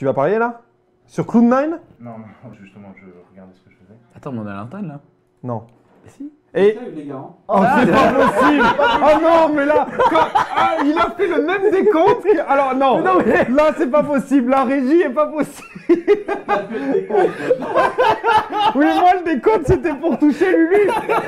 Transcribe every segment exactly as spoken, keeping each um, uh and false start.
Tu vas parier là? Sur Cloud nine? Non, non, justement, je regardais ce que je faisais. Attends, mais on a l'antenne là. Non. Mais si. Et... les gars. Oh, c'est pas possible! Oh non, mais là, quand... ah, il a fait le même décompte que... Alors non, non mais... là c'est pas possible, la régie est pas possible. Oui, moi le décompte c'était pour toucher Lulu.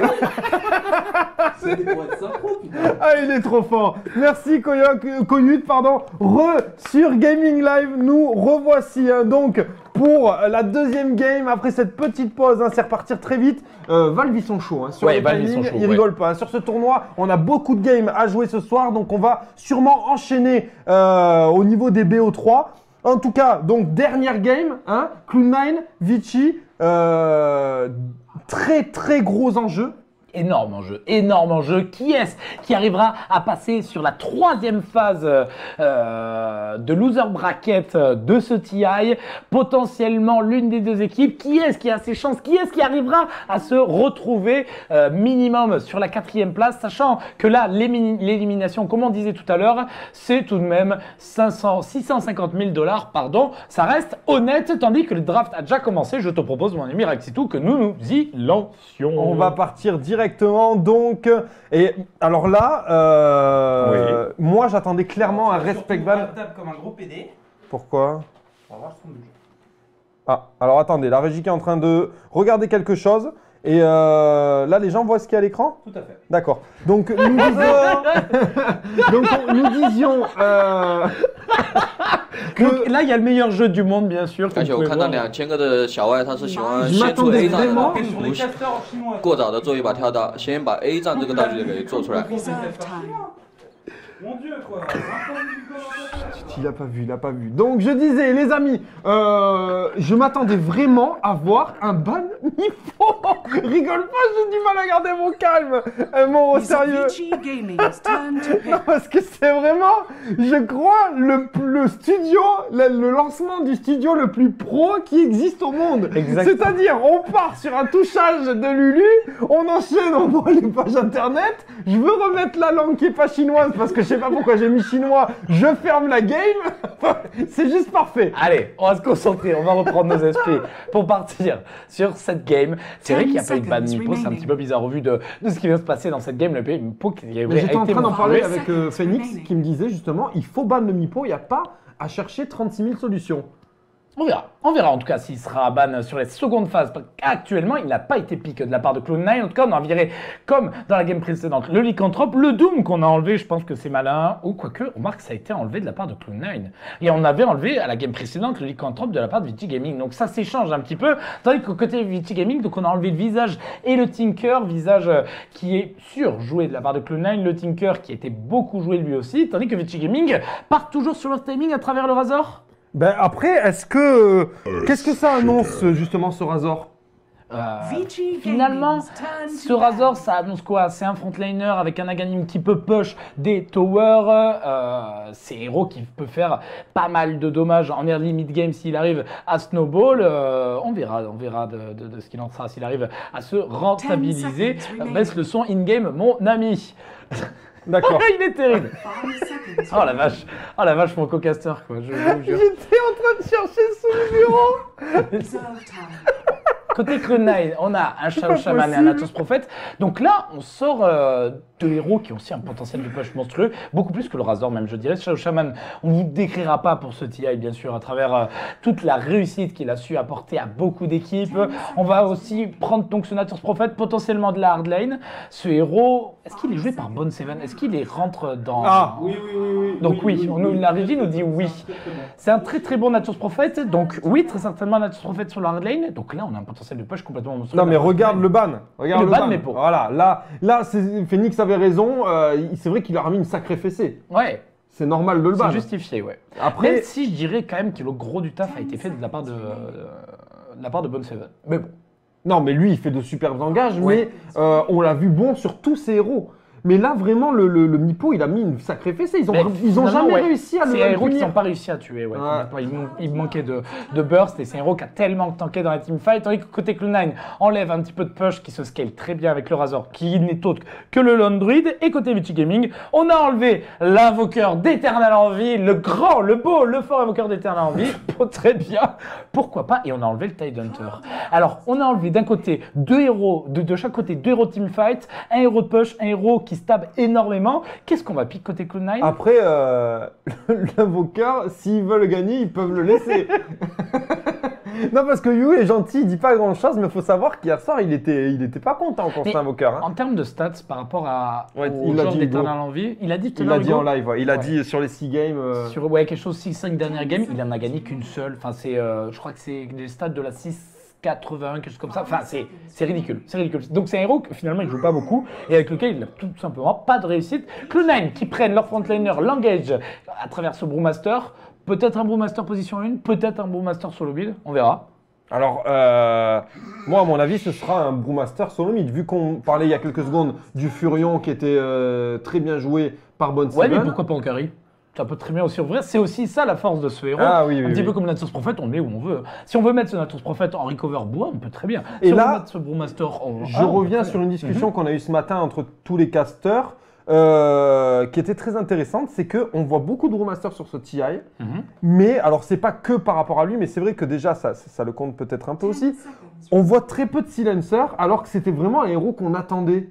C'était pour être synchro, putain. Ah, il est trop fort. Merci Koyok, Koyut, pardon. Re sur Gaming Live, nous revoici hein, donc pour la deuxième game après cette petite pause. Hein, c'est repartir très vite. Euh, Valve ils sont chauds. Hein, sur Ouais, le Valve, ils timing, sont chauds, ils ouais. rigolent pas. Hein. Sur ce tournoi, on a beaucoup de games à jouer ce soir, donc on va sûrement enchaîner euh, au niveau des B O trois. En tout cas, donc dernière game, hein, Cloud nine, Vici, euh, très très gros enjeu. Énorme enjeu, énorme enjeu. Qui est-ce qui arrivera à passer sur la troisième phase euh, de loser bracket de ce T I? Potentiellement l'une des deux équipes. Qui est-ce qui a ses chances? Qui est-ce qui arrivera à se retrouver euh, minimum sur la quatrième place? Sachant que là, l'élimination, comme on disait tout à l'heure, c'est tout de même cinq cents, six cent cinquante mille dollars, pardon. Ça reste honnête, tandis que le draft a déjà commencé. Je te propose, mon ami Raxitou, que nous nous y lancions. On va partir directement donc et alors là euh, oui. Moi j'attendais clairement un respect ban comme un gros P D. Pourquoi? On va voir son bouge. Ah alors attendez, la régie qui est en train de regarder quelque chose et euh, là les gens voient ce qu'il y a à l'écran? Tout à fait. D'accord. Donc nous disions donc nous disions euh... que... là il y a le meilleur jeu du monde bien sûr. 而且我看到两千个的小外，他是喜欢 Je 先出 m'attendais A 站的， vraiment 不是过早的做一把跳刀，先把 A 站这个道具给做出来。 Mon dieu quoi. Il a pas vu, il a pas vu. Donc je disais les amis, euh, je m'attendais vraiment à voir un ban Nippo. Rigole pas, j'ai du mal à garder mon calme. Euh, mon au sérieux. Non, parce que c'est vraiment, je crois, le, le studio, le, le lancement du studio le plus pro qui existe au monde. C'est-à-dire, on part sur un touchage de Lulu, on enchaîne, on voit les pages internet. Je veux remettre la langue qui est pas chinoise parce que je sais pas pourquoi j'ai mis chinois. Je ferme la game. C'est juste parfait. Allez, on va se concentrer, on va reprendre nos esprits pour partir sur cette game. C'est vrai qu'il n'y a pas eu de ban Nippo, c'est un petit peu bizarre au vu de, de ce qui vient se passer dans cette game. Le pays Nippo qui a été J'étais en train d'en parler monstrueux. avec euh, Phoenix qui me disait justement, il faut ban le Nippo, il n'y a pas à chercher trente-six mille solutions. On verra, on verra en tout cas s'il sera ban sur les secondes phases. Actuellement, il n'a pas été pick de la part de Cloud nine. En tout cas, on a viré comme dans la game précédente le Lycanthrope, le Doom qu'on a enlevé. Je pense que c'est malin. Ou quoique, on remarque que ça a été enlevé de la part de Cloud nine. Et on avait enlevé à la game précédente le Lycanthrope de la part de Vici Gaming. Donc ça s'échange un petit peu. Tandis qu'au côté Vici Gaming, donc on a enlevé le visage et le Tinker, visage qui est surjoué de la part de Cloud nine, le Tinker qui était beaucoup joué lui aussi. Tandis que Vici Gaming part toujours sur leur timing à travers le Razor. Ben après, est-ce que... Qu'est-ce que ça annonce justement ce Razor? Euh, finalement, ce Razor, ça annonce quoi? C'est un frontliner avec un Aghanim qui peut push des towers. Euh, c'est héros qui peut faire pas mal de dommages en early mid game s'il arrive à snowball. Euh, on verra, on verra de, de, de ce qu'il en sera s'il arrive à se rentabiliser. Euh, baisse le son in game, mon ami. D'accord. Il est terrible. Oh la vache, oh la vache, mon co-caster quoi. Je, je vous jure. J'étais en train de chercher son numéro. Côté Cloud nine, on a un Shadow Shaman et un Atos Prophet. Donc là, on sort euh, de héros qui ont aussi un potentiel de push monstrueux, beaucoup plus que le Razor même, je dirais. Shadow Shaman, on ne vous décrira pas pour ce T I, bien sûr, à travers euh, toute la réussite qu'il a su apporter à beaucoup d'équipes. On va aussi prendre donc ce Atos Prophet, potentiellement de la hard lane. Ce héros, est-ce qu'il est joué par Bone Seven? Est-ce qu'il est rentre dans... Ah oui, oui, oui, oui. Donc oui, oui, on oui, nous, oui, la oui, régie nous dit oui. C'est un très très bon Nature Prophet, donc oui, très certainement Nature Prophet sur la hard lane. Donc là, on a un potentiel de push complètement monstrueux. Non mais regarde le ban, regarde le le ban, ban. mais pour. Voilà, là, là, Phoenix avait raison. Euh, c'est vrai qu'il leur a mis une sacrée fessée. Ouais. C'est normal de le ban. C'est justifié, ouais. Après, même si je dirais quand même que le gros du taf a été fait de la part de, de la part de Bone Seven. Mais bon. Non mais lui, il fait de superbes engages, Ouais. mais euh, on l'a vu bon sur tous ses héros. Mais là, vraiment, le, le, le Meepo, il a mis une sacrée fessée. Ils ont, Mais ils ont finalement, jamais ouais, réussi à le C'est un héros qu'ils punir. n'ont pas réussi à tuer. Ouais, Ouais. complètement. Il, man- il manquait de, de burst et c'est un héros qui a tellement tanké dans la teamfight. Tandis que côté Cloud nine, enlève un petit peu de push qui se scale très bien avec le Razor qui n'est autre que le Lone Druid. Et côté Vici Gaming, on a enlevé l'invoqueur d'Eternal Envy, le grand, le beau, le fort invoqueur d'Eternal Envy. Pour très bien, pourquoi pas. Et on a enlevé le Tide Hunter. Alors, on a enlevé d'un côté deux héros, de, de chaque côté deux héros de teamfight, un héros de push, un héros qui stab énormément. Qu'est-ce qu'on va piquer côté Cloud nine? Après, euh, l'invoqueur, s'ils veulent gagner, ils peuvent le laisser. Non, parce que Yu est gentil, il dit pas grand chose, mais il faut savoir qu'hier soir, il était, il était pas content contre Mais cet invoqueur. Hein. En termes de stats par rapport à, Ouais, au il l'a genre dit, d'Eternal Envy, il a dit tout à Il l'heure, l'a dit Hugo, en live, ouais. il a Ouais. dit sur les six games. euh, sur ouais, quelque chose six cinq dernières games, il en a gagné qu'une seule. Enfin, c'est, euh, je crois que c'est des stats de la six quatre-vingt-un, quelque chose comme ça. Enfin, c'est, c'est ridicule, c'est ridicule. Donc c'est un héros que finalement il joue pas beaucoup et avec lequel il n'a tout simplement pas de réussite. Cloud nine qui prennent leur frontliner, l'engage à travers ce Brewmaster. Peut-être un Brewmaster position un, peut-être un Brewmaster solo build, on verra. Alors, euh, moi, à mon avis, ce sera un Brewmaster solo mid. Vu qu'on parlait il y a quelques secondes du Furion qui était euh, très bien joué par Bon Ouais, mais Seven. pourquoi pas en carry? Ça peut très bien aussi ouvrir. C'est aussi ça la force de ce héros. Ah oui, oui, un petit oui. peu comme Natus Prophet, on le met où on veut. Si on veut mettre ce Natus Prophet en recover bois, on peut très bien. Et si on là, veut mettre ce Brewmaster en. Je Ah, on peut reviens très sur bien. une discussion qu'on a eue ce matin entre tous les casters, euh, qui était très intéressante. C'est qu'on voit beaucoup de Brewmaster sur ce T I, Mhm. mais alors c'est pas que par rapport à lui, mais c'est vrai que déjà ça, ça, ça le compte peut-être un peu aussi. On voit très peu de Silencer, alors que c'était vraiment un héros qu'on attendait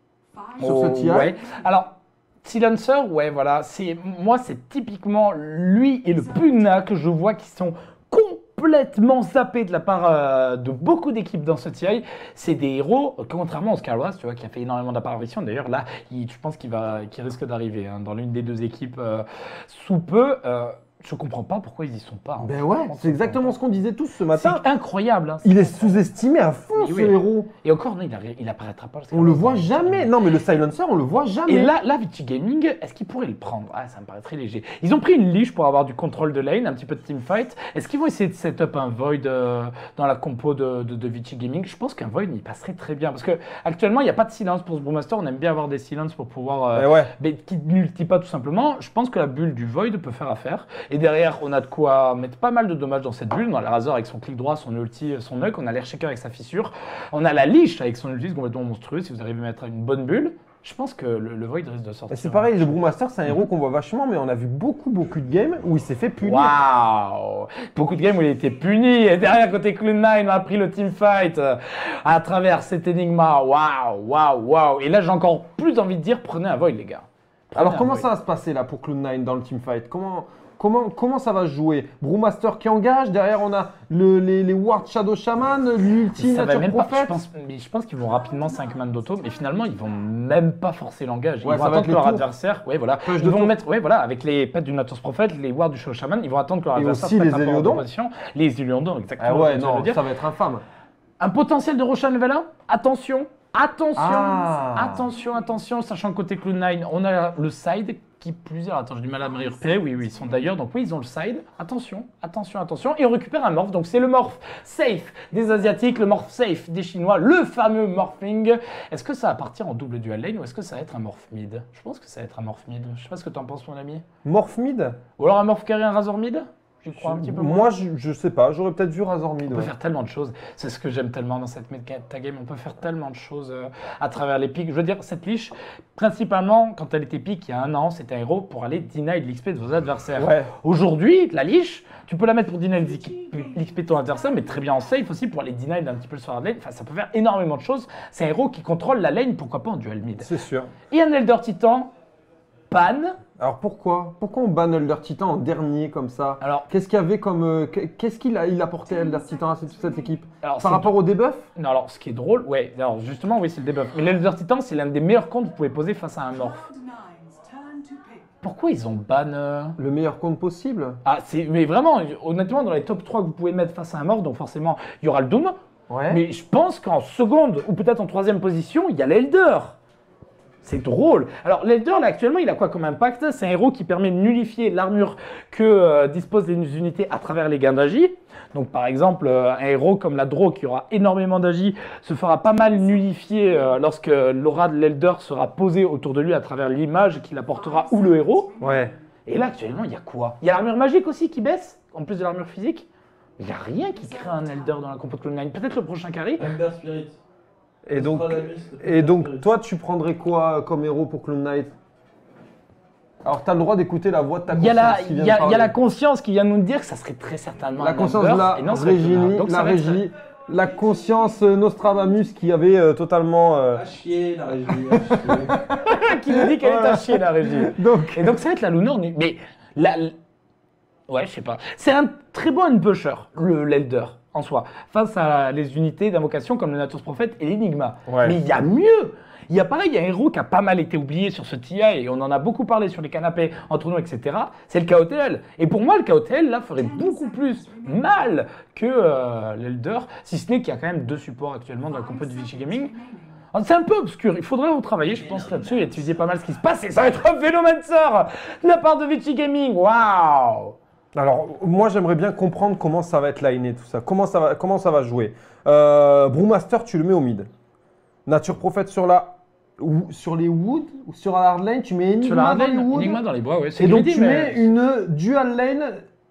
sur ce Oh, T I. ouais. Alors, Silencer, ouais, voilà. C'est, moi, c'est typiquement lui et le Pugna que je vois qui sont complètement zappés de la part euh, de beaucoup d'équipes dans ce T I. C'est des héros, euh, contrairement au Scarwas, tu vois, qui a fait énormément d'apparitions. D'ailleurs, là, il- je pense qu'il va, qu'il risque d'arriver hein, dans l'une des deux équipes euh, sous peu. Euh, je comprends pas pourquoi ils y sont pas. hein. Ben ouais, Franchement, c'est exactement ce qu'on disait tous ce C'est matin. incroyable. hein. Il est sous-estimé à fond, Mais ce oui. héros. Et encore, non, il, arri- il apparaîtra pas. On le voit jamais. Non, mais le Silencer, on le voit jamais. Et là, là, Vici Gaming, est-ce qu'ils pourraient le prendre? Ah, ça me paraît très léger. Ils ont pris une leash pour avoir du contrôle de lane, un petit peu de teamfight. Est-ce qu'ils vont essayer de set up un Void euh, dans la compo de, de, de Vici Gaming? Je pense qu'un Void, il passerait très bien. Parce que actuellement, il n'y a pas de silence pour ce Brewmaster. On aime bien avoir des silences pour pouvoir. euh, Eh ouais. mais qui ne multiplie pas tout simplement. Je pense que la bulle du Void peut faire affaire. Et derrière, on a de quoi mettre pas mal de dommages dans cette bulle. On a le Razor avec son clic droit, son ulti, son nuke. On a l'Air-Shaker avec sa fissure. On a la leash avec son ulti complètement monstrueux. Si vous arrivez à mettre une bonne bulle, je pense que le, le Void risque de sortir. Et c'est pareil, le Brewmaster, c'est un héros qu'on voit vachement, mais on a vu beaucoup, beaucoup de games où il s'est fait punir. Waouh! Beaucoup de games où il a été puni. Et derrière, côté Cloud nine, on a pris le teamfight euh, à travers cet Enigma. Waouh, waouh, waouh. Et là, j'ai encore plus envie de dire, prenez un Void, les gars. Prenez Alors un comment Void. ça va se passer là pour Cloud nine dans le teamfight? Comment, comment, comment ça va se jouer? Brewmaster qui engage, derrière on a le, les, les Ward Shadow Shaman, l'ulti Ça va Nature même pas, Prophet. je pense, mais je pense qu'ils vont rapidement cinq man d'auto, mais finalement ils vont même pas forcer l'engage. Ils Ouais, vont ça va attendre être que les leur tours. adversaire, ouais voilà, Push ils de vont tour. mettre, ouais voilà, avec les pets du Natus Prophet, les wards du Shadow Shaman, ils vont attendre que leur Et adversaire aussi se mette les un peu en Héliodons. position. Les Héliodons, exactement. Ah ouais, comme tu viens de non, le dire. ça va être infâme. Un potentiel de Roshan level un, attention, attention, Ah. attention, attention, sachant que côté Cloud nine, on a le side qui plusieurs, attends, j'ai du mal à me repérer, oui, oui, ils sont d'ailleurs, donc oui, ils ont le side, attention, attention, attention, et on récupère un morph, donc c'est le morph safe des Asiatiques, le morph safe des Chinois, le fameux morphing. Est-ce que ça va partir en double dual lane ou est-ce que ça va être un morph mid? Je pense que ça va être un morph mid, je sais pas ce que tu en penses mon ami. Morph mid? Ou alors un morph carry, un Razor mid? J'y crois un petit peu moins. Moi, je, je sais pas, j'aurais peut-être vu Razor mid. On peut ouais. faire tellement de choses. C'est ce que j'aime tellement dans cette metagame. On peut faire tellement de choses euh, à travers les pics. Je veux dire, cette leash, principalement, quand elle était pique il y a un an, c'était un héros pour aller deny l'X P de vos adversaires. Ouais. Aujourd'hui, la leash, tu peux la mettre pour deny l'X P de ton adversaire, mais très bien en safe aussi pour aller deny un petit peu le sword lane. Enfin, ça peut faire énormément de choses. C'est un héros qui contrôle la lane, pourquoi pas en dual mid. C'est sûr. Et un Elder Titan, pan. Alors pourquoi? Pourquoi on ban Elder Titan en dernier comme ça? Alors, Qu'est-ce qu'il y avait comme. euh, qu'est-ce qu'il a, il apportait Elder Titan à cette, cette équipe? alors c'est- Par rapport au debuff? Non, alors ce qui est drôle, ouais, alors justement, oui, c'est le debuff. Mais l'Elder Titan, c'est l'un des meilleurs comptes que vous pouvez poser face à un morph. Pourquoi ils ont ban euh, Le meilleur compte possible? Ah, c'est, mais vraiment, honnêtement, dans les top trois que vous pouvez mettre face à un morph, donc forcément, il y aura le Doom. Ouais. Mais je pense qu'en seconde, ou peut-être en troisième position, il y a l'Elder. C'est drôle. Alors, l'Elder, là, actuellement, il a quoi comme impact? C'est un héros qui permet de nullifier l'armure que euh, disposent les unités à travers les gains d'agi. Donc, par exemple, euh, un héros comme la Draw, qui aura énormément d'agi, se fera pas mal nullifier euh, lorsque l'aura de l'Elder sera posée autour de lui à travers l'image qu'il apportera ou le héros. Ouais. Et là, actuellement, il y a quoi? Il y a l'armure magique aussi qui baisse, en plus de l'armure physique. Il n'y a rien qui crée un Elder dans la compo de Clone Nine. Peut-être le prochain carry. Ember Spirit. Et donc, et donc toi, tu prendrais quoi comme héros pour Clone Knight? Alors, tu as le droit d'écouter la voix de ta Il y, a conscience. la, qui il, vient y a, de il y a la parler. conscience qui vient nous dire que ça serait très certainement La un conscience Elder, de la et non, ça va être régie, Luna. Donc, la ça va être- régie, la conscience euh, Nostradamus qui avait euh, totalement. euh, À chier, la régie, à chier. qui nous dit qu'elle est à chier, la régie. Donc, Et donc, ça va être la Luna. on est- Mais la, ouais, je sais pas. C'est un très bon unpusher, le l'Elder, en soi, face à les unités d'invocation comme le Nature's Prophet et l'Enigma. Ouais. Mais il y a mieux. Il y a pareil, il y a un héros qui a pas mal été oublié sur ce T I et on en a beaucoup parlé sur les canapés entre nous, et cetera. C'est le K O T L. Et pour moi, le K O T L, là, ferait beaucoup plus mal que euh, l'Elder, si ce n'est qu'il y a quand même deux supports actuellement dans la compo de Vichy Gaming. Alors, c'est un peu obscur, il faudrait retravailler, je pense, là-dessus et étudier pas mal ce qui se passe. Et ça va être un Venomancer de la part de Vichy Gaming. Waouh! alors, moi, j'aimerais bien comprendre comment ça va être liné, tout ça. Comment ça va, comment ça va jouer. Euh, Brewmaster, tu le mets au mid. Nature Prophet sur la, ou, sur les Wood ou sur la hard lane, tu mets Enigma Sur la dans les hardline, Wood. Enigma dans les bois, ouais. c'est Et donc, greedy, tu mais- mets une dual lane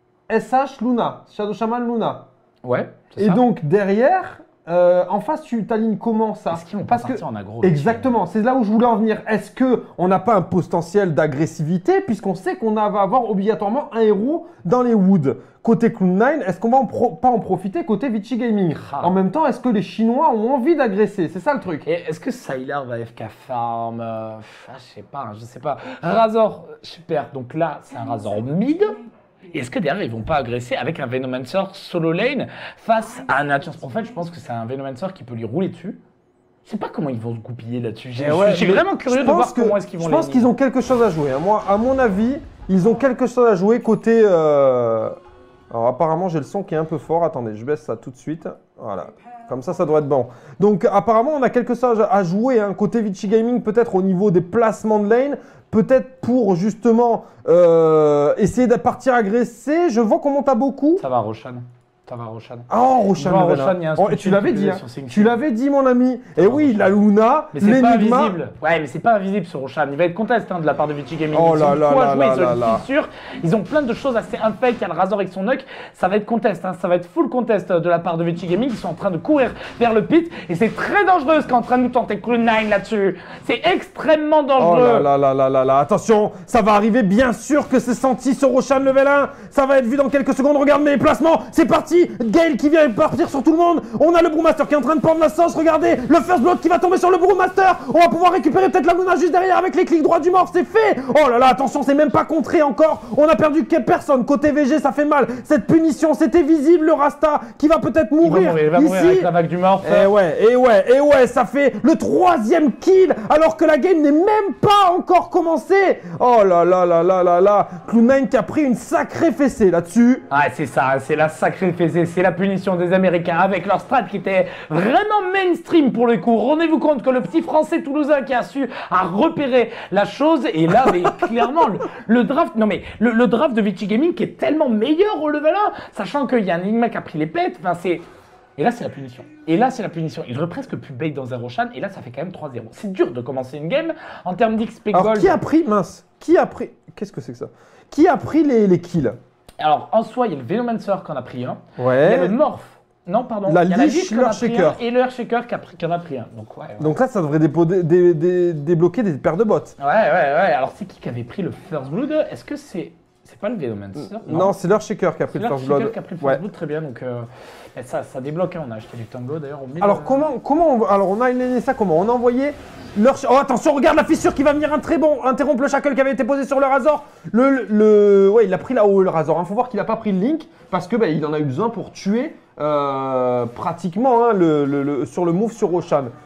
S H Luna, Shadow Shaman Luna. Ouais, c'est Et ça. donc, derrière, euh, en face, tu t'alignes comment ça? Est-ce qu'ils vont pas Parce que partir en aggro? Exactement, c'est là où je voulais en venir. Est-ce qu'on n'a pas un potentiel d'agressivité puisqu'on sait qu'on va avoir obligatoirement un héros dans les Woods? Côté Clone Nine, est-ce qu'on va en pro- pas en profiter côté Vichy Gaming? Ah. En même temps, est-ce que les Chinois ont envie d'agresser? C'est ça le truc. Et est-ce que Sylar va F K farm euh, ah, Je sais pas, je sais pas. Razor, euh, super. Donc là, c'est un Razor mid. Et est-ce que derrière, ils vont pas agresser avec un Venomancer solo lane face à un Nature's Prophet? Je pense que c'est un Venomancer qui peut lui rouler dessus. Je sais pas comment ils vont se goupiller là-dessus. J'ai- Eh ouais, je suis mais vraiment curieux je de pense voir que- comment est-ce qu'ils vont Je pense les qu'ils ont quelque chose à jouer. hein. Moi, à mon avis, ils ont quelque chose à jouer côté. euh, Alors, apparemment, j'ai le son qui est un peu fort. Attendez, je baisse ça tout de suite. Voilà. Comme ça, ça doit être bon. Donc, apparemment, on a quelque chose à jouer hein, côté Vichy Gaming, peut-être au niveau des placements de lane, peut-être pour justement euh, essayer de partir agresser. Je vois qu'on monte à beaucoup. Ça va, Roshan. Ça va, Roshan. Oh, Roshan, Non, le venin. Roshan, il y a un Oh, et switch tu l'avais qui dit, faisait hein. sur Sing Tu Sing. l'avais dit, mon ami. Et va, oui, Roshan. la Luna, Mais c'est pas l'énigma. invisible. Ouais, mais c'est pas invisible sur Roshan. Il va être contest hein, de la part de Vichy Gaming. Oh Ils là ont là quoi là jouer, là ils ont là une là. fissure. Ils ont plein de choses assez infect. Il y a le Razor avec son Nuck. Ça va être contest. Hein. Ça va être full contest de la part de Vichy Gaming. Ils sont en train de courir vers le pit. Et c'est très dangereux ce qu'est en train de nous tenter Clone Nine là-dessus. C'est extrêmement Oh dangereux. là là là là là là, attention, ça va arriver, bien sûr que c'est senti sur Roshan level un, ça va être vu dans quelques secondes, regarde mes placements, c'est parti, Gale qui vient partir sur tout le monde, on a le Brewmaster qui est en train de prendre la sauce, regardez, le first blood qui va tomber sur le Brewmaster, on va pouvoir récupérer peut-être la Luna juste derrière avec les clics droits du mort, c'est fait. Oh là là, attention, c'est même pas contré encore, on a perdu que personne, côté V G ça fait mal, cette punition, c'était visible, le Rasta qui va peut-être Il va mourir, mourir, il va ici. mourir avec la vague du mort. Eh ouais, et ouais, et ouais, ça fait le troisième kill alors que la game n'est même pas encore commencée. Oh là là là là là là, Clone Nine qui a pris une sacrée fessée là-dessus. Ah, c'est ça, c'est la sacrée fessée, c'est la punition des Américains avec leur strat qui était vraiment mainstream pour le coup. Rendez-vous compte que le petit français toulousain qui a su à repérer la chose, et là, mais clairement, le, le draft, non mais, le, le draft de Vichy Gaming qui est tellement meilleur au level un, sachant qu'il y a un Enigma qui a pris les pètes, enfin c'est. Et là, c'est la punition. Et là, c'est la punition. Il aurait presque pu bait dans un Roshan, et là, ça fait quand même trois zéro. C'est dur de commencer une game en termes d'X P Alors Gold. qui a pris, mince, qui a pris, qu'est-ce que c'est que ça? Qui a pris les, les kills? Alors, en soi, il y a le Venomancer qui en a pris un. Il y a Ouais. le Morph. Non, pardon. La il y a la Lich, Lich qui en a pris l'Earthshaker. un, et le Earthshaker qui, a pris- qui en a pris un. Donc, ouais. Ouais, Donc là, ça devrait dépo- dé- dé- dé- débloquer des paires de bottes. ouais, ouais. ouais. Alors, c'est qui qui avait pris le First Blood? Est-ce que c'est. C'est pas le Venomancer? Non, c'est leur shaker qui a pris c'est le first l'Earthshaker blood. qui a pris le Ouais. First Blood, très bien. Donc, euh, et ça, ça débloque. Hein. On a acheté du Tango d'ailleurs au milieu. Alors comment, comment on, alors on a aligné ça comment? On a envoyé leur... Oh attention, regarde la fissure qui va venir un très bon, interrompre le shackle qui avait été posé sur le Razor. Le, le, le- ouais, il a pris là-haut le Razor. Il faut voir qu'il n'a pas pris le Link parce que bah, il en a eu besoin pour tuer euh, pratiquement hein, le, le- le- sur le move sur Roshan.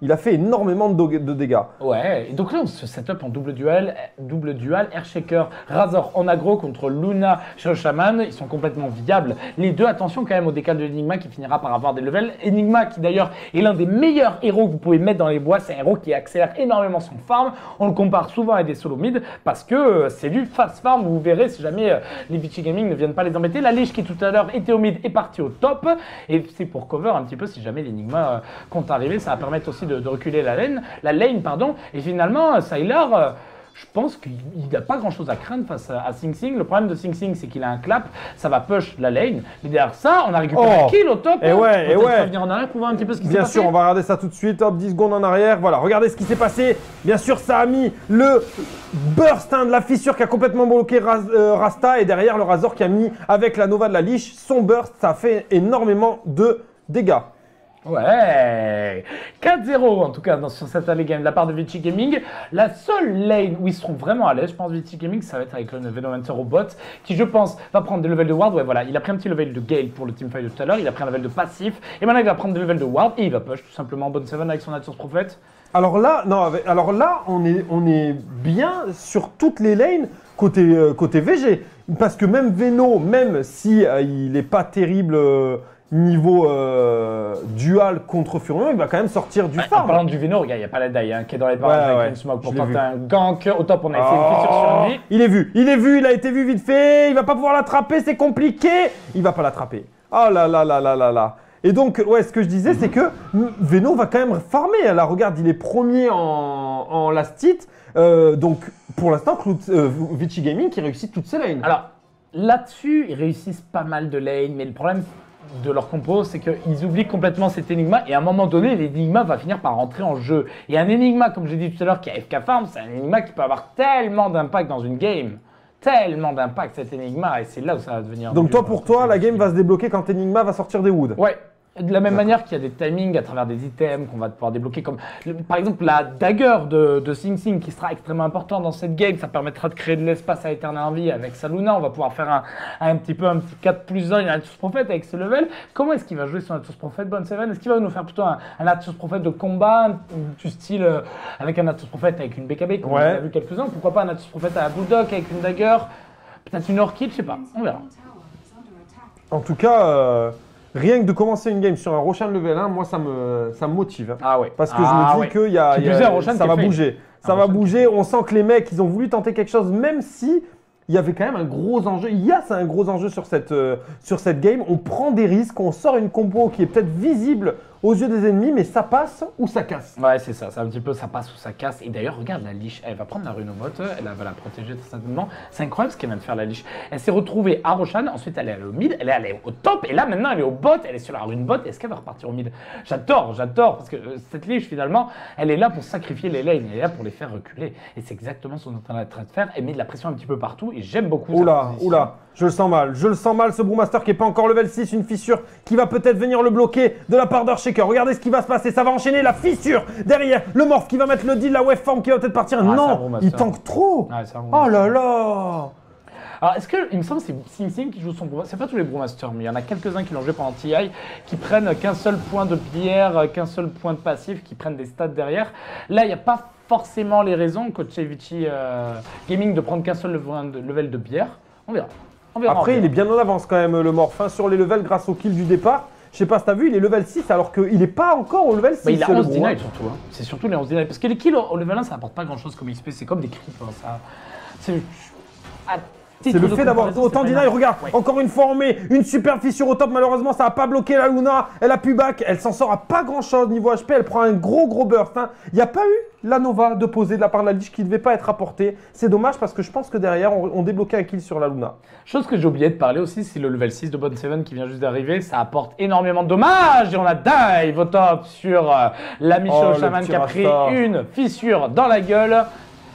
il a fait énormément de, do- de dégâts. Ouais, et donc là on se setup en double duel, double duel, Airshaker, Razor en aggro contre Luna, Shadow Shaman, ils sont complètement viables. Les deux, attention quand même au décal de Enigma qui finira par avoir des levels. Enigma qui d'ailleurs est l'un des meilleurs héros que vous pouvez mettre dans les bois, c'est un héros qui accélère énormément son farm. On le compare souvent à des solo mid parce que euh, c'est du fast farm, vous verrez si jamais euh, les Vichy Gaming ne viennent pas les embêter. La Lich qui tout à l'heure était au mid est partie au top et c'est pour cover un petit peu si jamais l'Enigma euh, compte arriver, ça va permettre aussi de, de reculer la lane, la lane pardon, et finalement Sylar, euh, je pense qu'il n'a pas grand chose à craindre face à, à Sing Sing. Le problème de Sing Sing c'est qu'il a un clap, ça va push la lane, mais derrière ça on a récupéré Oh. un kill au top. Et hein. ouais, et Peut-être ouais. revenir en arrière pour voir un petit peu ce qui s'est Bien passé. sûr, on va regarder ça tout de suite. Hop, dix secondes en arrière. Voilà, regardez ce qui s'est passé. Bien sûr, ça a mis le burst hein, de la fissure qui a complètement bloqué Raz- euh, Rasta. Et derrière, le Razor qui a mis avec la Nova de la Lich son burst. Ça a fait énormément de dégâts. Ouais, quatre zéro en tout cas dans, sur cette alley game de la part de Vichy Gaming. La seule lane où ils seront vraiment à l'aise, je pense, Vichy Gaming, ça va être avec le Venomancer au bot, qui je pense va prendre des levels de ward. Ouais, voilà, il a pris un petit level de Gale pour le teamfight de tout à l'heure, il a pris un level de passif, et maintenant il va prendre des levels de ward et il va push tout simplement Bone Seven avec son Nature's Prophet. Alors là, non, avec- alors là, on est, on est bien sur toutes les lanes côté, euh, côté V G. Parce que même Veno, même si euh, il n'est pas terrible euh, niveau euh, dual contre Furion, il va quand même sortir du Ouais, en farm. parlant du Veno, regarde, il n'y a pas la die hein, qui est dans les parages Ouais, avec ouais, une smoke pour je l'ai tenter vu. un gank. Au top, on a essayé une fissure Oh, sur lui. il est vu, il est vu, il a été vu vite fait, il va pas pouvoir l'attraper, c'est compliqué. Il va pas l'attraper. Oh là là là là là là. Et donc, ouais, ce que je disais, c'est que mm, Veno va quand même farmer. Là, regarde, il est premier en, en last hit. Euh, donc, pour l'instant, Cloud- euh, Vichy Gaming qui réussit toutes ses lanes. Alors, là-dessus, ils réussissent pas mal de lanes, mais le problème de leur compo, c'est qu'ils oublient complètement cet Enigma, et à un moment donné, l'Enigma va finir par rentrer en jeu. Et un Enigma, comme j'ai dit tout à l'heure, qui a F K Farm, c'est un Enigma qui peut avoir tellement d'impact dans une game. Tellement d'impact, cet Enigma, et c'est là où ça va devenir... Donc, dur toi, pour toi, la game va se débloquer quand Enigma va sortir des woods. Ouais. De la même manière qu'il y a des timings à travers des items qu'on va pouvoir débloquer, comme le- par exemple la dagger de, de Sing Sing qui sera extrêmement important dans cette game, ça permettra de créer de l'espace à Eternal Envie avec sa Luna, on va pouvoir faire un, un petit peu un petit quatre plus un, une Nature's Prophet avec ce level. Comment est-ce qu'il va jouer son Nature's Prophet Bone Seven? Est-ce qu'il va nous faire plutôt un, un Nature's Prophet de combat, du style euh, avec un Nature's Prophet avec une B K B comme Ouais. on a vu quelques-uns, pourquoi pas un Nature's Prophet à la Bulldog avec une dagger, peut-être une Orchid, je sais pas, on verra. En tout cas, euh, rien que de commencer une game sur un Roshan level un, moi, ça me, ça me motive. Ah ouais. Parce que Ah je me ouais. dis qu'il y a, Qui il y a- plus est, un Roshan ça qui va est fait. bouger. Ça Un va Roshan qui bouger. On sent que les mecs, ils ont voulu tenter quelque chose, même si il y avait quand même un gros enjeu. Il y a c'est un gros enjeu sur cette, euh, sur cette game. On prend des risques, on sort une compo qui est peut-être visible aux yeux des ennemis, mais ça passe ou ça casse. Ouais, c'est ça, c'est un petit peu ça passe ou ça casse. Et d'ailleurs, regarde la Lich, elle va prendre la Runomote, elle va la protéger très certainement. C'est incroyable ce qu'elle vient de faire la Lich. Elle s'est retrouvée à Roshan, ensuite elle est allée au mid, elle est allée au top, et là maintenant elle est au bot, elle est sur la rune bot. Est-ce qu'elle va repartir au mid? J'adore, j'adore, parce que euh, cette Lich finalement, elle est là pour sacrifier les lanes, elle est là pour les faire reculer. Et c'est exactement ce dont on est en train de faire. Elle met de la pression un petit peu partout, et j'aime beaucoup cette Oula, position. oula, je le sens mal. Je le sens mal, ce Brewmaster qui n'est pas encore level six, une fissure qui va peut-être venir le bloquer de la part d'Earthshaker. Regardez ce qui va se passer, ça va enchaîner la fissure derrière. Le morph qui va mettre le deal, la waveform qui va peut-être partir. Ah, c'est un non, Brewmaster. il tank trop. Ouais, c'est un Oh Brewmaster. là là. Alors, est-ce que, il me semble que c'est Sing Sing qui joue son Brewmaster? C'est pas tous les Brewmasters, mais il y en a quelques-uns qui l'ont joué pendant T I, qui prennent qu'un seul point de pierre, qu'un seul point de passif, qui prennent des stats derrière. Là, il n'y a pas forcément les raisons, coach Vichy euh, Gaming, de prendre qu'un seul level de, level de bière. On verra. On verra. Après, on il verra. est bien en avance quand même, le morph, hein, sur les levels grâce au kill du départ. Je sais pas si t'as vu, il est level six alors qu'il n'est pas encore au level six. Bah, il a le onze Brew, deny hein. surtout. Hein. C'est surtout les onze deny. Parce que les kills au au level un, ça apporte pas grand chose comme X P. C'est comme des creeps. Hein, ça... C'est à C'est titre le de fait d'avoir comparaison, autant c'est deny. pas énorme. Regarde, Ouais. encore une fois, on met une super fissure au top. Malheureusement, ça n'a pas bloqué la Luna. Elle a pu back. Elle s'en sort à pas grand chose niveau H P. Elle prend un gros, gros burst. hein. Il n'y a pas eu la Nova de poser de la part de la Lich qui ne devait pas être apportée. C'est dommage parce que je pense que derrière, on, on débloquait un kill sur la Luna. Chose que j'ai oublié de parler aussi, c'est le level six de Bone Seven qui vient juste d'arriver. Ça apporte énormément de dommages. Et on a dive au top sur euh, la Michel Oh, le Shaman petit qui a pris Rasta. une fissure dans la gueule.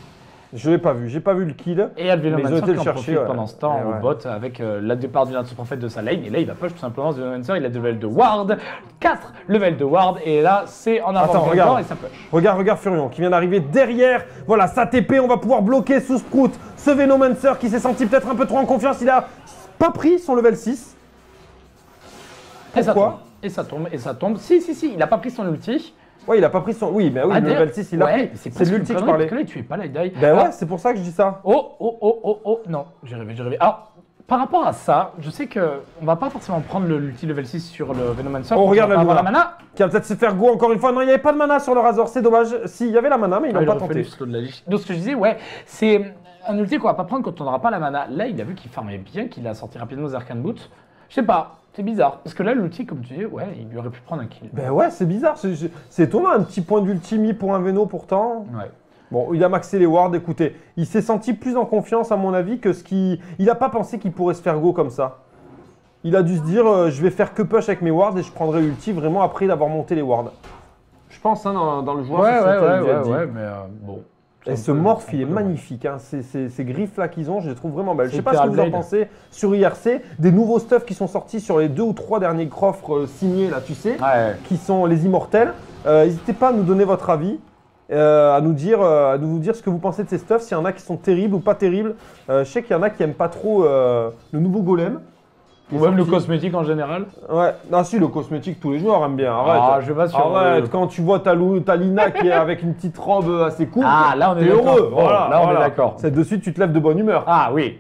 Je l'ai pas vu. J'ai pas vu le kill. Et il y a le Mais ils ont Venomancer été qui le en chercher, profite ouais. pendant ce temps Ouais, au ouais. bot avec euh, le départ du Nature's Prophet de sa lane. Et là, il va push tout simplement ce Venomancer. Il a des levels de ward, quatre levels de ward. Et là, c'est en avant Attends, de regarde. temps et ça push. Regarde, regarde Furion qui vient d'arriver derrière. Voilà, sa T P, on va pouvoir bloquer sous Sprout. Ce Venomancer qui s'est senti peut-être un peu trop en confiance. Il a pas pris son level six. Et ça Pourquoi tombe. Et ça tombe. Et ça tombe. Si, si, si. Il n'a pas pris son ulti. Ouais, il a pas pris son. Oui, mais oui, Ah, le d'ailleurs, level six, il l'a ouais, pris. C'est C'est presque l'ulti une que je connerie, parlais. parce que là, il tuait pas la die. Ben Alors, ouais, c'est pour ça que je dis ça. Oh, oh, oh, oh, oh, non, j'ai rêvé, j'ai rêvé. Alors, par rapport à ça, je sais que on va pas forcément prendre le l'ulti level six sur le Venomancer. Oh, regarde la la Luna. mana. Qui va peut-être se faire go encore une fois. Non, il n'y avait pas de mana sur le Razor, c'est dommage. Si, il y avait la mana, mais ils Ah, n'ont il pas aurait fallu tenté. slow de la liche. Donc, ce que je disais, ouais, c'est un ulti qu'on va pas prendre quand on n'aura pas la mana. Là, il a vu qu'il farmait bien, qu'il a sorti rapidement aux Arcane Boots. Je sais pas, c'est bizarre. Parce que là, l'ulti, comme tu dis, ouais, il lui aurait pu prendre un kill. Ben ouais, c'est bizarre. C'est c'est étonnant, un petit point d'ulti mis pour un Veno pourtant. Ouais. Bon, il a maxé les wards, écoutez. Il s'est senti plus en confiance, à mon avis, que ce qui. Il n'a pas pensé qu'il pourrait se faire go comme ça. Il a dû se dire, euh, je vais faire que push avec mes wards et je prendrai l'ulti vraiment après d'avoir monté les wards. Je pense, hein, dans, dans le joueur, Ouais, c'est ouais, ce qu'il a ouais, dû être ouais, dit. ouais, mais euh, bon. Et ce morph, il est magnifique. Hein. Ces, ces- ces griffes-là qu'ils ont, je les trouve vraiment belles. Je sais C'est pas ce que vous en Terralblade. pensez sur I R C. Des nouveaux stuffs qui sont sortis sur les deux ou trois derniers coffres euh, signés, là, tu sais, Ouais. qui sont les immortels. Euh, N'hésitez pas à nous donner votre avis, euh, à, nous dire, euh, à nous dire ce que vous pensez de ces stuffs, s'il y en a qui sont terribles ou pas terribles. Euh, je sais qu'il y en a qui n'aiment pas trop euh, le nouveau golem. Ou même le sorti. cosmétique en général. Ouais, non, si, le cosmétique, tous les joueurs aiment bien. Arrête. Ah, je vais pas sur Arrête, le- quand tu vois ta, Lou- ta Lina qui est avec une petite robe assez courte, Ah, là, on est t'es d'accord. heureux. Oh, Voilà, là, on est voilà. d'accord. C'est de suite, tu te lèves de bonne humeur. Ah oui.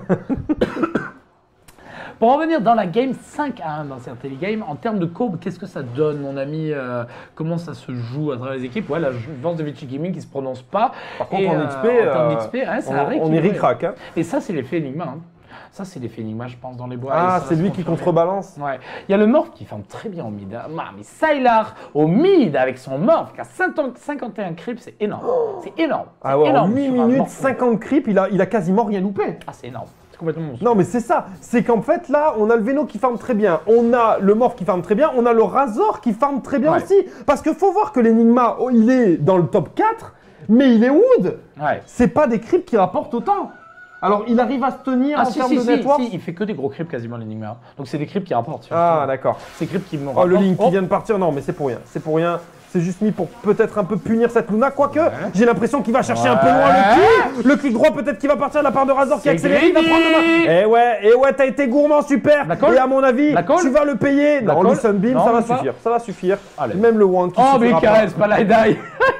Pour revenir dans la game cinq à un dans cette game, en termes de courbe, qu'est-ce que ça donne, mon ami euh, Comment ça se joue à travers les équipes? Ouais, la vente de Vichy Gaming qui se prononce pas. Par contre, Et, en euh, X P, en termes euh, d'X P, ouais, ça on, a on est rééquilibré. ric-rac. Hein. Et ça, c'est l'effet Enigma. Hein. Ça, c'est l'effet Enigma, je pense, dans les bois. Et Ah, ça va c'est se lui qui confirmer. contrebalance. Ouais. Il y a le Morph qui ferme très bien au mid. Hein. Ah, mais Sylar au mid avec son Morph qui a cinquante et un creeps, c'est énorme. C'est énorme. C'est Ah ouais, en énorme huit sur un minutes, Morph. cinquante creeps, il a, il a quasiment rien loupé. Ah, c'est énorme. C'est complètement monstrueux. Non, mais c'est ça. C'est qu'en fait, là, on a le Veno qui farme très bien. On a le Morph qui farme très bien. On a le Razor qui farme très bien Ouais. aussi. Parce qu'il faut voir que l'Enigma, oh, il est dans le top quatre, mais il est Wood. Ouais. C'est pas des creeps qui rapportent autant. Alors, il arrive à se tenir Ah, en si, termes si, de si, network. si, il fait que des gros creeps quasiment l'Enigma. Donc, c'est des creeps qui rapportent. Ah, d'accord. C'est des creeps qui me Oh, le rapportent. Link qui Oh. vient de partir, non, mais c'est pour rien. C'est pour rien. C'est juste mis pour peut-être un peu punir cette Luna. Quoique, j'ai l'impression qu'il va chercher un peu Ouais. loin le clic. Le clic droit, peut-être qu'il va partir de la part de Razor qui C'est accélère. Il va greedy. prendre le main. Eh ouais, eh ouais, t'as été gourmand, super. La colle. Et à mon avis, La colle. tu vas le payer. La Non, colle. le Sunbeam, Non, ça va même pas. suffire. Ça va suffire. Allez. Même le Wand qui Oh, mais il suffira pas. caresse pas la die.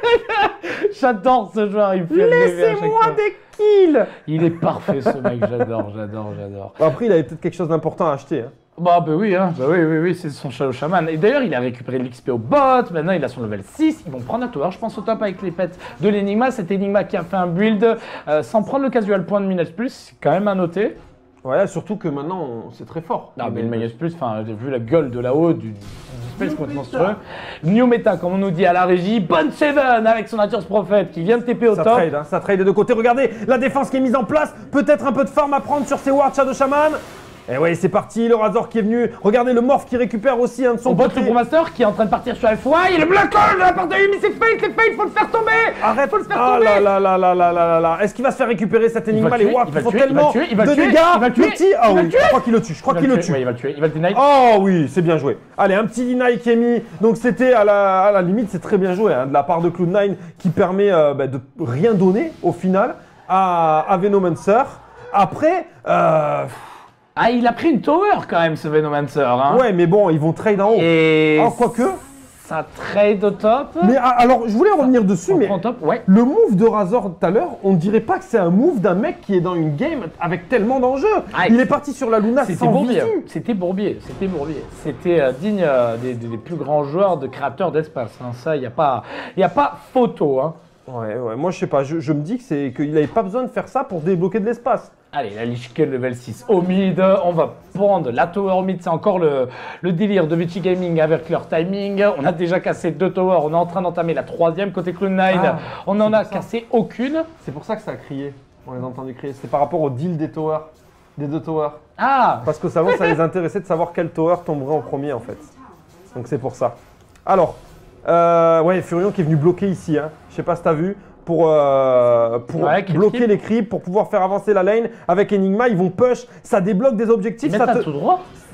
J'adore ce joueur, il me fait rêver à chaque Laissez-moi fois. des kills. Il est parfait ce mec, j'adore, j'adore, j'adore. Après, il avait peut-être quelque chose d'important à acheter. hein. Bah, bah oui, hein. bah oui, oui, oui, c'est son Shadow Shaman. Et d'ailleurs, il a récupéré l'X P au bot, maintenant il a son level six, ils vont prendre un tower, je pense au top avec les pets de l'Enigma. Cet Enigma qui a fait un build euh, sans prendre le casual point de Minus Plus, c'est quand même à noter. Ouais, surtout que maintenant, on- c'est très fort. Non, mais le Minus Plus, enfin, j'ai vu la gueule de là-haut du, du space complètement monstrueux. New Meta, comme on nous dit à la régie, Bonne Seven avec son Nature's Prophet qui vient de T P au Ça top. trade, hein, ça trade des deux côtés. Regardez la défense qui est mise en place. Peut-être un peu de farm à prendre sur ces wards Shadow Shaman. Et ouais, c'est parti. Le Razor qui est venu. Regardez le Morph qui récupère aussi un de son On bot côté. le Pro Master qui est en train de partir sur F Y et le Black Hole de la part de lui, mais c'est fail, c'est fail, faut le faire tomber. Arrête, faut le faire ah tomber. là là là là là là là là. Est-ce qu'il va se faire récupérer cet Il va Enigma? le Les tuer, wards il va qui font le tuer, il va tellement le tuer, il va de le tuer, dégâts. il va le tuer, Le petit, ah il va oui, le tuer. je crois qu'il le tue. Je crois qu'il le tue. Ouais, il va le tuer, il va le deny. Oh oui, c'est bien joué. Allez, un petit deny qui est mis. Donc c'était à la, à la limite, c'est très bien joué hein, de la part de Cloud nine qui permet euh, bah, de rien donner au final à, à Venomancer. Après, euh, Ah, il a pris une tower quand même, ce Venomancer. Hein. ouais, mais bon, ils vont trade en haut. Et Ah, quoique. ça trade au top. Mais ah, alors, je voulais revenir dessus, On mais prend au top, ouais. le move de Razor tout à l'heure, on ne dirait pas que c'est un move d'un mec qui est dans une game avec tellement d'enjeux. Ah, Il est parti sur la Luna C'était sans Bourbier. visu. C'était Bourbier. C'était Bourbier. C'était euh, digne euh, des, des- des plus grands joueurs de créateurs d'espace. hein. Ça, il n'y a pas, il a pas photo. Hein. Ouais, ouais, moi je sais pas, je, je me dis que c'est qu'il n'avait pas besoin de faire ça pour débloquer de l'espace. Allez, la Lich King level six au mid, on va prendre la tower au mid, c'est encore le, le délire de Vichy Gaming avec leur timing. On a déjà cassé deux towers, on est en train d'entamer la troisième côté Cloud nine, Ah, on n'en c'est a pour ça. cassé aucune. C'est pour ça que ça a crié, on les a entendus crier. C'était par rapport au deal des towers, des deux towers. Ah, Parce qu'au salon, ça les intéressait de savoir quel tower tomberait en premier en fait. Donc c'est pour ça. Alors, euh, ouais, Furion qui est venu bloquer ici, hein. Je sais pas si t'as vu. Pour, euh, pour Ouais, creep bloquer skip. les creeps, pour pouvoir faire avancer la lane avec Enigma, ils vont push, ça débloque des objectifs. ils Ça mettent te... un tout droit.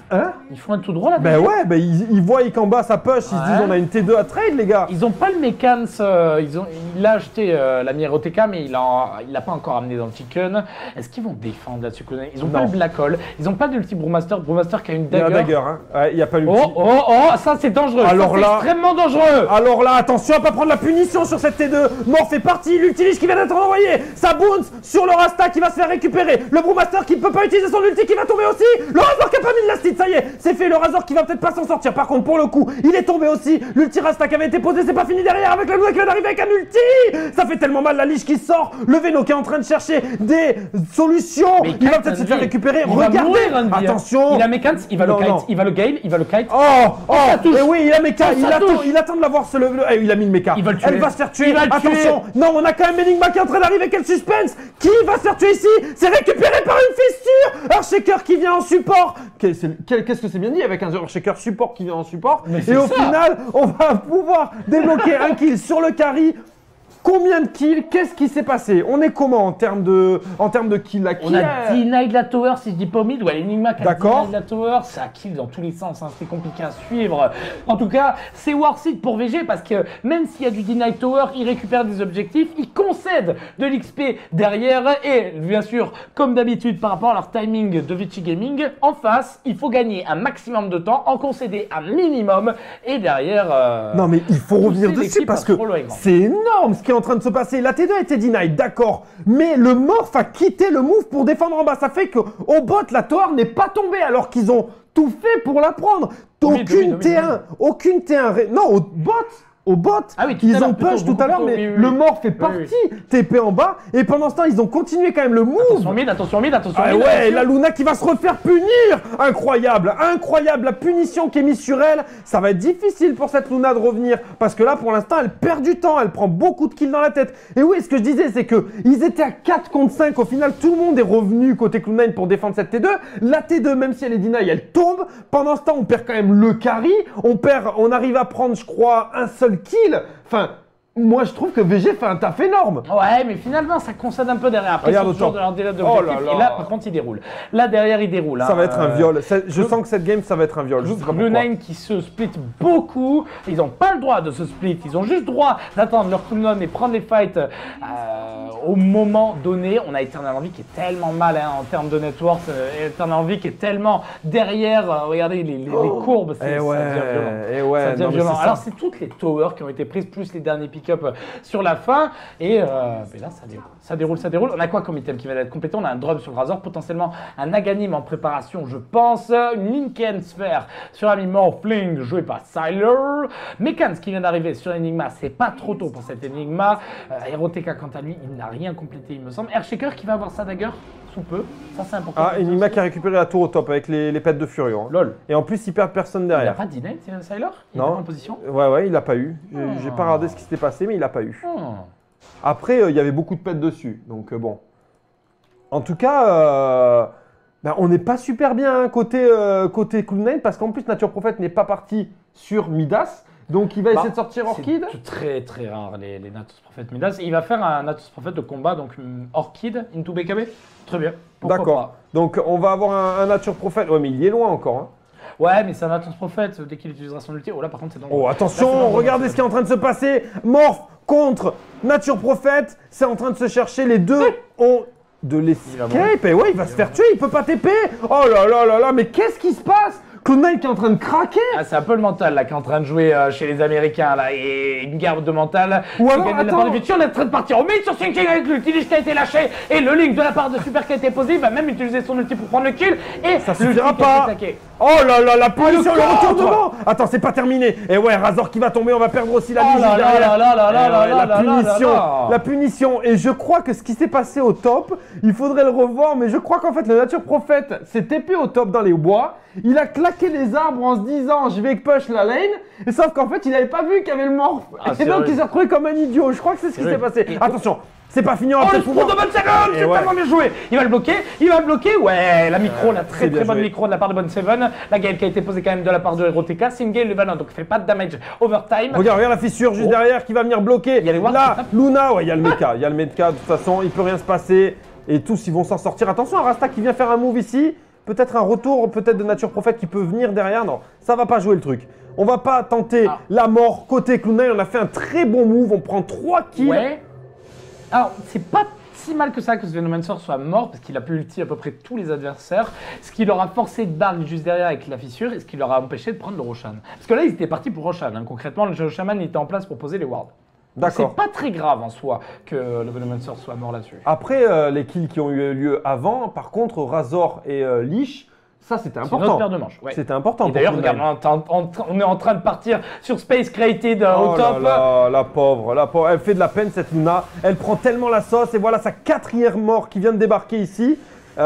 Hein? Ils font un tout droit là. Ben ouais, ben ils, ils voient qu'en bas ça push, ils se Ouais. disent on a une T deux à trade les gars. Ils ont pas le Mekans, euh, ils ont, il a acheté euh, la Miroteka, mais il l'a il l'a pas encore amené dans le chicken. Est-ce qu'ils vont défendre là-dessus? Ils ont pas Non. le Black Hole, ils ont pas d'ulti Brewmaster, Brewmaster qui a une Il y a un dagger. dagger, hein. Ouais, il n'y a pas l'ulti. Oh, oh, oh, ça c'est dangereux, Alors ça, c'est là- extrêmement dangereux. Alors là, attention à pas prendre la punition sur cette T deux. Morph fait partie, l'utilise qui vient d'être envoyé. Ça bounce sur le Rasta qui va se faire récupérer. Le Brewmaster qui ne peut pas utiliser son ulti qui va tomber aussi. Le Razor qui a pas mis de last-hit, ça y est, c'est fait. Le Razor qui va peut-être pas s'en sortir. Par contre, pour le coup, il est tombé aussi. L'ulti Rasta qui avait été posé, c'est pas fini derrière avec la Luna qui vient d'arriver avec un ulti. Ça fait tellement mal la Liche qui sort. Le Veno qui est en train de chercher des solutions. Mais il va Kite, peut-être se Andy, faire récupérer. il va Regardez, mourir, Andy, hein. attention. Il a Mekans, il va Non, le kite, non. il va le gale, il va le kite. Oh, oh, ça touche. et oui, il a mecha, Ça, il, ça attend, touche. il attend de l'avoir ce level. Eh, il a mis le mecha. Il va le tuer. Elle va se faire tuer. Il va le tuer. Attention, non, on a quand même Enigma qui est en train d'arriver. Quel suspense! Qui va se faire tuer ici? C'est récupéré par une fissure. Earthshaker qui vient en support. Qu'est-ce qu'est-ce que c'est bien dit avec un Earthshaker support qui vient en support? Mais Et c'est au ça. final, on va pouvoir débloquer un kill sur le carry. Combien de kills? Qu'est-ce qui s'est passé? On est comment en termes de, en termes de kills là? On Qui a est- denied la tower, si je dis pas au mid, ou Enigma qui a D'accord. denied la tower, ça kill dans tous les sens, hein, c'est compliqué à suivre. En tout cas, c'est worth it pour V G parce que même s'il y a du denied tower, il récupère des objectifs, il concède de l'X P derrière et bien sûr, comme d'habitude par rapport à leur timing de Vici Gaming, en face, il faut gagner un maximum de temps, en concéder un minimum et derrière... euh, Non mais il faut revenir pousser dessus l'équipe parce à que trop loin. c'est énorme ce qui est en train de se passer. La T deux a été denied, d'accord, mais le Morph a quitté le move pour défendre en bas. Ça fait qu'au bot, la tower n'est pas tombée alors qu'ils ont tout fait pour la prendre. Oui, oui, Aucune oui, T un, oui. aucune T un, ré- non, au bot. Au bot, Ah oui, tout à ils l'heure, ont plutôt, push tout beaucoup à l'heure, plutôt, mais oui, oui, le oui. Morph fait Oui, partie. oui. T P en bas, et pendant ce temps, ils ont continué quand même le move. Attention mid, attention mid, attention Ah mid. ouais, attention. la Luna qui va se refaire punir. Incroyable, incroyable, la punition qui est mise sur elle. Ça va être difficile pour cette Luna de revenir parce que là, pour l'instant, elle perd du temps, elle prend beaucoup de kills dans la tête. Et oui, ce que je disais, c'est que ils étaient à quatre contre cinq. Au final, tout le monde est revenu côté Cloud nine pour défendre cette T deux. La T deux, même si elle est deny, elle tombe. Pendant ce temps, on perd quand même le carry. On perd, on arrive à prendre, je crois, un seul kill. Enfin, moi, je trouve que V G fait un taf énorme. Ouais, mais finalement, ça concède un peu derrière. Après, Regarde ils sont toujours au top. de leur délai Oh d'objectif. là là. Et là, par contre, il déroule. Là, derrière, il déroule. Ça hein. va être un Euh, viol. C'est- Je sens que cette game, ça va être un viol. Je sais pas Blue pourquoi. Nine qui se split beaucoup. Ils n'ont pas le droit de se split. Ils ont juste droit d'attendre leur cooldown et prendre les fights euh, au moment donné. On a Eternal Envy qui est tellement mal hein, en termes de network. Euh, Eternal Envy qui est tellement derrière. euh, regardez les, les- les courbes. c'est- Eh ça ouais, devient violent. eh ouais, Ça devient non, mais violent. c'est ça. Alors, c'est toutes les towers qui ont été prises, plus les derniers pick-up euh, sur la fin. Et euh, mais là, ça déroule. Ça déroule, ça déroule. On a quoi comme item qui va être complété? On a un drum sur le Razor, potentiellement un Aghanim en préparation, je pense. Une Linken Sphere sur un Morphling joué par Sylar. Mekans qui vient d'arriver sur Enigma, c'est pas trop tôt pour cet Enigma. Euh, Eroteka, quant à lui, il n'a rien complété, il me semble. Earthshaker qui va avoir sa dagger sous peu. Ça, c'est important. Ah, Enigma qui a récupéré la tour au top avec les, les pets de Furio. hein. Lol. Et en plus, il perd personne Il n'a derrière. pas dîné, Sylar? Il Non. est pas en position? Ouais, ouais, il l'a pas eu. J'ai j'ai Oh. pas regardé ce qui s'était passé, mais il l'a pas eu. Oh. Après, euh, il y avait beaucoup de pets dessus. Donc, euh, bon. En tout cas, euh, ben, on n'est pas super bien hein, côté, euh, côté Cloud nine parce qu'en plus, Nature Prophet n'est pas parti sur Midas. Donc, il va Bah, essayer de sortir Orchid. C'est très très rare les, les Natus Prophet Midas. Il va faire un Natus Prophet de combat, donc hum, Orchid into B K B. Très bien. Pourquoi D'accord. Donc, on va avoir un, un Nature Prophet. Ouais, mais il y est loin encore. hein. pas. Ouais, mais c'est un Natus Prophet dès qu'il utilisera son ulti. Oh là, par contre, c'est dangereux. Oh, Là, c'est attention, dangereux. regardez ce qui est en train de se passer. Morph contre Nature Prophet. C'est en train de se chercher. Les deux ont de l'escape. Et ouais, il va se faire tuer. Il peut pas T P. Oh là là là là. Mais qu'est-ce qui se passe? Cloud nine qui est en train de craquer. Ah, c'est un peu le mental là qui est en train de jouer euh, chez les Américains là et une garde de mental. Ou qui alors, gagne de la attends. part de Vici. On est en train de partir au mid sur Sinking avec l'utilise qui a été lâché et le link de la part de Super qui a été posé. Il va même utiliser son ulti pour prendre le kill et Ça le suffira kill qui a été pas. attaqué. Oh là là, la punition, Oh, le le retournement. Attends, c'est pas terminé. Et ouais, Razor qui va tomber, on va perdre aussi la Oh luge là là derrière. là là là Eh là ouais, là la là là punition, là là. la punition. Et je crois que ce qui s'est passé au top, il faudrait le revoir, mais je crois qu'en fait le Nature Prophet s'est T P au top dans les bois. Il a claqué les arbres en se disant je vais push la lane, et sauf qu'en fait il avait pas vu qu'il y avait le morph. Ah, et c'est donc vrai. il s'est retrouvé comme un idiot. Je crois que c'est ce qui s'est vrai. passé. Et- Attention, c'est pas fini, on va Oh le peut-être sprint pouvoir- de Bonne Seven, Et c'est ouais. tellement bien joué. Il va le bloquer, il va le bloquer. Ouais, la micro, la c'est très bien très bonne joué. micro de la part de Bonne Seven. La Gale qui a été posée quand même de la part de Eroteka. Single level un, donc il fait pas de damage overtime. Regarde, regarde la fissure juste Oh. derrière qui va venir bloquer. Il y a les wards qui Là, tapent. Luna, ouais, il y a le mecha. Il y a le mecha, de toute façon, il peut rien se passer. Et tous, ils vont s'en sortir. Attention à Rasta qui vient faire un move ici. peut-être un retour peut-être de Nature Prophète qui peut venir derrière. Non, ça va pas jouer le truc. On va pas tenter ah. la mort côté Cloud nine. On a fait un très bon move. On prend trois kills. Ouais. Alors, c'est pas si mal que ça que ce Venomancer soit mort parce qu'il a pu ulti à peu près tous les adversaires, ce qui leur a forcé de barre juste derrière avec la fissure et ce qui leur a empêché de prendre le Roshan. Parce que là, ils étaient partis pour Roshan. Hein. Concrètement, le Shaman était en place pour poser les wards. D'accord. C'est pas très grave en soi que le Venomancer soit mort là-dessus. Après euh, les kills qui ont eu lieu avant, par contre, Razor et euh, Lich, ça c'était C'est une autre important. paire de manches. Ouais. C'était important. Et pour d'ailleurs, Cloud regarde, nine. on, est en- en- on est en train de partir sur Space Created euh, Oh au top. là là, la pauvre, la pauvre, elle fait de la peine cette Luna, elle prend tellement la sauce et voilà sa quatrième mort qui vient de débarquer ici.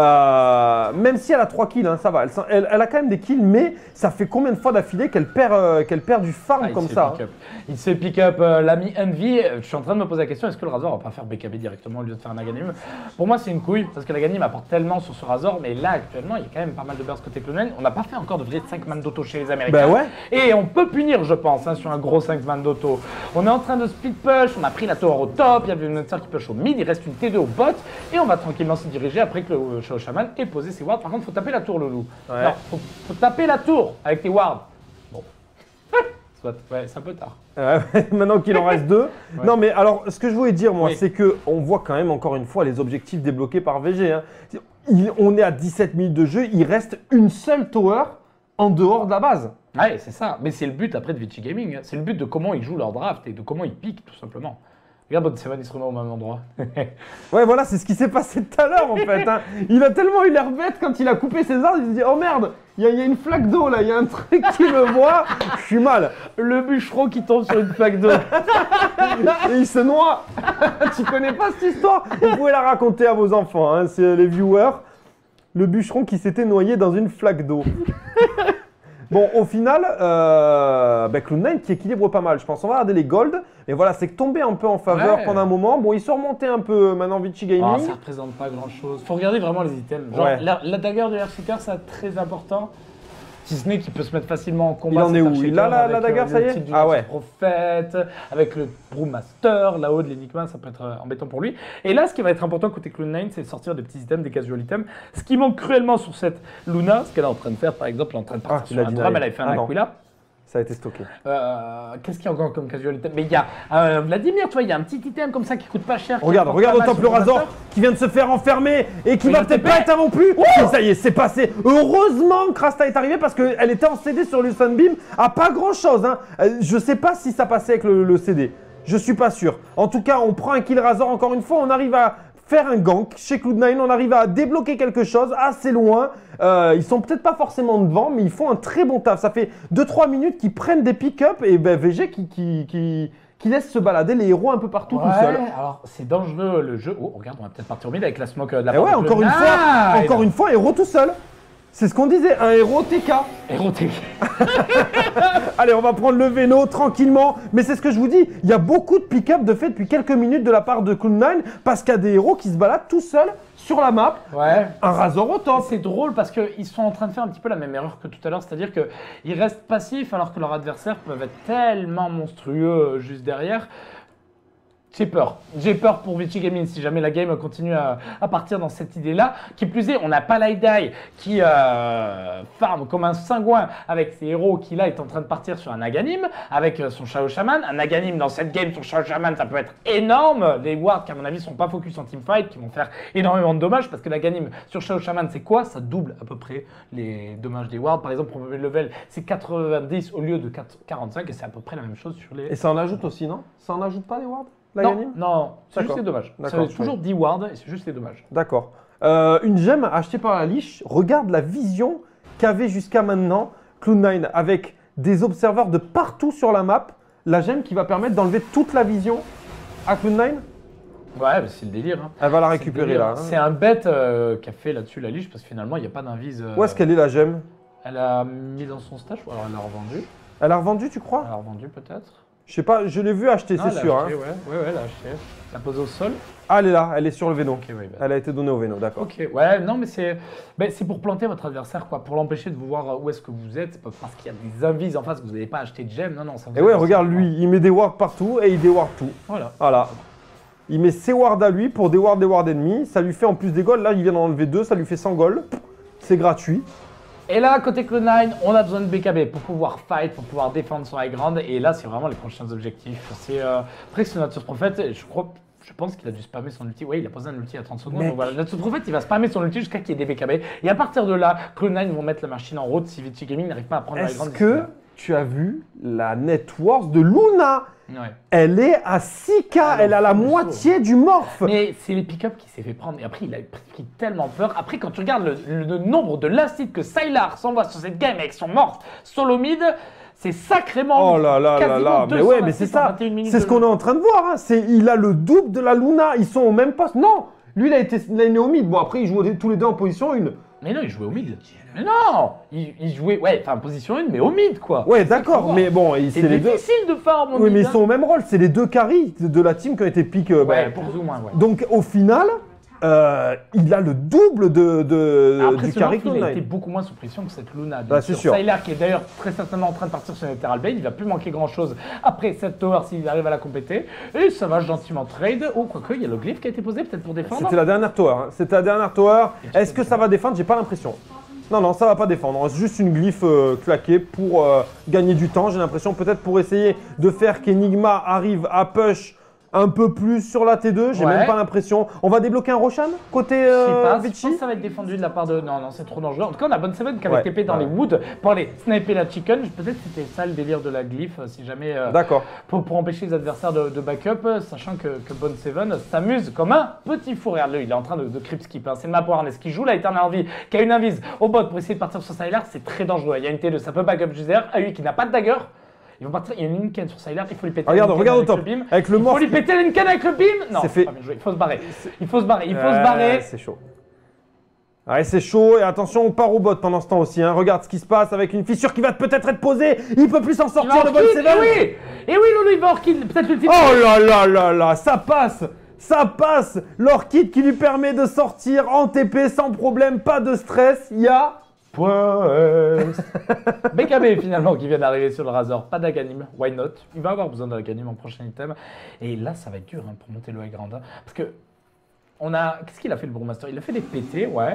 Euh, même si elle a trois kills, hein, ça va, elle, elle- elle a quand même des kills, mais ça fait combien de fois d'affilée qu'elle perd, euh, qu'elle perd du farm Ah, il comme se fait ça pick up. Il se fait pick up euh, l'ami Envy. Je suis en train de me poser la question, est-ce que le Razor va pas faire B K B directement au lieu de faire un Aghanim? Pour moi, c'est une couille, parce que l'Aghanim apporte tellement sur ce Razor, mais là, actuellement, il y a quand même pas mal de burst côté Cloud nine. On n'a pas fait encore de vrai cinq man d'auto chez les Américains. Ben ouais. Et on peut punir, je pense, hein, sur un gros cinq man d'auto. On est en train de split push, on a pris la tower au top, il y a le Nutzer qui push au mid, il reste une T deux au bot, et on va tranquillement se diriger après que le Shao Shaman ait posé ses wards. Par contre, faut taper la tour, le loup. Ouais. Non, faut, faut taper la tour avec tes wards. Bon. Soit, ouais, c'est un peu tard. Euh, maintenant qu'il en reste deux. Ouais. Non mais alors, ce que je voulais dire moi, Oui. c'est que on voit quand même encore une fois les objectifs débloqués par V G. Hein. Il- on est à dix-sept minutes de jeu, il reste une seule tower en dehors de la base. Ouais, c'est ça. Mais c'est le but après de Vici Gaming. hein. C'est le but de comment ils jouent leur draft et de comment ils piquent, tout simplement. Regarde, Bot Seven, il se remet au même endroit. Ouais, voilà, c'est ce qui s'est passé tout à l'heure en fait. Hein. Il a tellement eu l'air bête quand il a coupé ses arbres, il se dit oh merde, il y, a- il y a une flaque d'eau là, il y a un truc qui me voit, je suis mal. Le bûcheron qui tombe sur une plaque d'eau. Et il se noie. Tu connais pas cette histoire? Vous pouvez la raconter à vos enfants, hein, c'est les viewers. Le bûcheron qui s'était noyé dans une flaque d'eau. Bon, au final, euh, bah, Cloud nine qui équilibre pas mal, je pense. On va regarder les golds. Mais voilà, c'est tombé un peu en faveur Ouais. pendant un moment. Bon, ils sont remontés un peu maintenant, Vici Gaming. Ah, ça représente pas grand chose. Faut regarder vraiment les items. Genre, Ouais. la, la dagger de Earthshaker, c'est très important. Si ce n'est qu'il peut se mettre facilement en combat. Il en cet est où? Earthshaker, Il a la- la avec, dagger, euh, ça y le est titre du Ah ouais. Prophète, avec le Brewmaster, là-haut de l'Enigma, ça peut être euh, embêtant pour lui. Et là, ce qui va être important côté Cloud nine, c'est de sortir des petits items, des casual items. Ce qui manque cruellement sur cette Luna, ce qu'elle est en train de faire, par exemple, elle est en train de partir Ah, sur il a un deny. drum, elle avait fait un Ah non. Aquila. Ça a été stocké. Euh, Qu'est-ce qu'il y a encore comme casual item? Mais il y a euh, Vladimir, tu vois, il y a un petit item comme ça qui coûte pas cher. qui Regarde, apporte regarde pas au mal top le sur son Razor master. qui vient de se faire enfermer et qui Mais va il peut-être te pas paie. être avant plus. Et ça y est, c'est passé. Heureusement que Rasta est arrivé parce qu'elle était en C D sur le Sunbeam à pas grand chose. Hein. Euh, Je sais pas si ça passait avec le, le C D. Je suis pas sûr. En tout cas, on prend un kill Razor encore une fois. On arrive à faire un gank chez Cloud nine. On arrive à débloquer quelque chose assez loin. Euh, ils sont peut-être pas forcément devant, mais ils font un très bon taf. Ça fait deux trois minutes qu'ils prennent des pick-up et ben, V G qui, qui, qui, qui laisse se balader les héros un peu partout tout Ouais, seul. alors c'est dangereux le jeu. Oh, regarde, on va peut-être partir au mid avec la smoke euh, de la Et part ouais, de encore Cloud une nine. fois, Ah, encore et une fois, héros tout seul. C'est ce qu'on disait, un héros T K. Érotique. Allez, on va prendre le Véno tranquillement. Mais c'est ce que je vous dis, il y a beaucoup de pick-up de fait depuis quelques minutes de la part de Cloud nine parce qu'il y a des héros qui se baladent tout seuls sur la map. Ouais. Un Razor au top. C'est drôle parce qu'ils sont en train de faire un petit peu la même erreur que tout à l'heure, c'est-à-dire qu'ils restent passifs alors que leurs adversaires peuvent être tellement monstrueux euh, juste derrière. J'ai peur. J'ai peur pour Vici Gaming si jamais la game continue à, à partir dans cette idée-là. Qui plus est, on n'a pas Laidai qui euh, farm comme un cingouin avec ses héros qui là est en train de partir sur un Aghanim avec euh, son Shao Shaman. Un Aghanim dans cette game, son Shao Shaman, ça peut être énorme. Les wards qui à mon avis sont pas focus en teamfight, qui vont faire énormément de dommages parce que l'Aghanim sur Shao Shaman c'est quoi? Ça double à peu près les dommages des wards. Par exemple, pour le level c'est quatre-vingt-dix au lieu de quarante-cinq et c'est à peu près la même chose sur les... Et ça en ajoute aussi, non? Ça en ajoute pas des wards? La Non, Ganim non, c'est juste D'accord. les dommages. D'accord, C'est toujours dix wards et c'est juste les dommages. D'accord. Euh, une gemme achetée par la Lich. Regarde la vision qu'avait jusqu'à maintenant Cloud nine avec des observeurs de partout sur la map. La gemme qui va permettre d'enlever toute la vision à Cloud nine. Ouais, mais c'est le délire. Hein. Elle va la C'est le récupérer délire. là. hein. C'est un bet euh, qu'a fait là-dessus la Liche parce que finalement il n'y a pas d'invise. euh, Où est-ce qu'elle est la gemme? Elle a mis dans son stash ou alors elle l'a revendue. Elle a revendu, tu crois? Elle l'a revendue peut-être. Je sais pas, je l'ai vu acheter, Non, c'est elle l'a sûr. acheté, hein. Ouais, ouais, ouais, elle l'a acheté. Elle l'a posée au sol. Ah, elle est là, elle est sur le Véno. Ok, ouais, bah. Elle a été donnée au Véno, d'accord. Ok, ouais, non, mais c'est ben, c'est pour planter votre adversaire, quoi, pour l'empêcher de vous voir où est-ce que vous êtes. C'est pas parce qu'il y a des invises en face que vous n'avez pas acheté de gemmes. Non, non, ça vous Et ouais, aide regarde aussi. lui, il met des wards partout et il déward tout. Voilà. Voilà. Il met ses wards à lui pour déward des wards ennemis. Ça lui fait en plus des golds. Là, il vient d'en enlever deux, ça lui fait cent golds. c'est gratuit. Et là, côté Cloud nine, on a besoin de B K B pour pouvoir fight, pour pouvoir défendre son high ground. Et là, c'est vraiment les prochains objectifs. C'est euh, après que c'est Natus Prophet, je crois, je pense qu'il a dû spammer son ulti. Oui, il a posé un ulti à trente secondes. Mec. Donc voilà, Natus Prophet, il va spammer son ulti jusqu'à qu'il y ait des B K B. Et à partir de là, Cloud nine vont mettre la machine en route si Vici Gaming n'arrive pas à prendre le high Est-ce ground. que tu as vu la net worth de Luna? Ouais. Elle est à six K, Ah, elle a la le saut. moitié du morph. Mais c'est les pick-up qui s'est fait prendre. Et après, il a pris tellement peur. Après, quand tu regardes le, le nombre de lacides que Sylar s'envoie sur cette game avec son morph solo mid, c'est sacrément. Oh là là là quasiment là, mais deux cents ouais, mais c'est assists en ça. vingt et une minutes C'est ce de qu'on est jeu. en train de voir. Hein. C'est, il a le double de la Luna. Ils sont au même poste. Non, lui, il a été il a né au mid. Bon, après, ils jouent tous les deux en position une. Mais non, il jouait au mid. Mais non, il, il jouait, ouais, enfin position une, mais au mid quoi. Ouais, C'est ça qu'il faut d'accord, voir. mais bon, il- c'est c'est les deux. difficile de farm au Oui, mid. mais ils hein. sont au même rôle. C'est les deux carries de la team qui ont été pick. euh, Ouais, bah, pour plus ou moins, ouais. Donc, au final, euh, il a le double de, de, Après, du ce carry morph, il a Cloud été nine. beaucoup moins sous pression que cette Luna. Bah, c'est sûr. Sylar qui est d'ailleurs très certainement en train de partir sur Netherald Blade, il va plus manquer grand chose après cette tower s'il arrive à la compléter. Et ça va gentiment trade. Oh, quoique, il y a le glyphe qui a été posé peut-être pour défendre. C'était la dernière tower. Hein. C'était la dernière tower. Est-ce que ça va défendre? J'ai pas l'impression. Non, non, ça va pas défendre. C'est juste une glyphe euh, claquée pour euh, gagner du temps. J'ai l'impression peut-être pour essayer de faire qu'Enigma arrive à push un peu plus sur la T deux. J'ai Ouais. même pas l'impression. On va débloquer un Roshan côté Je sais euh, pas, je Vici? pense que ça va être défendu de la part de. Non, non, c'est trop dangereux. En tout cas, on a Bonne Seven qui avait Ouais, T P dans ouais. les woods pour aller sniper la chicken. Peut-être que c'était ça le délire de la glyphe, si jamais. euh, D'accord. pour, pour empêcher les adversaires de, de backup, euh, sachant que, que Bonne Seven s'amuse comme un petit fou. Regarde-le, il est en train de, de creep skip. Hein. C'est le map Awareness qui joue la Eternal Envie, qui a une invise au bot pour essayer de partir sur Sylar. C'est très dangereux. Il y a une T deux, ça peut backup Juzer. A U qui n'a pas de dagger. Ils vont partir, il y a une Linken sur Sylar, il faut lui péter Regarde, la Linken regarde au avec top. le beam. Avec le Il faut morph. lui péter la Linken avec le beam. Non, C'est fait. pas bien joué. Il faut se barrer. Il faut se barrer. Il faut se Ouais, barrer. C'est chaud. Ouais, c'est chaud et attention, on part au bot pendant ce temps aussi. Hein. Regarde ce qui se passe avec une fissure qui va peut-être être posée. Il peut plus s'en Il va sortir hors de Bonne kill. Seven. Et oui, et oui, Loulou, il va hors kill. Peut-être le type. Oh là là là là, ça passe, ça passe. L'Orchid qui lui permet de sortir en T P sans problème, pas de stress. Il y a B K B finalement qui vient d'arriver sur le Razor, pas d'Aganim, why not? Il va avoir besoin d'Aganim en prochain item. Et là, ça va être dur hein, pour monter le high ground. hein, parce que on a. Qu'est-ce qu'il a fait le Brewmaster? Il a fait des P T, ouais.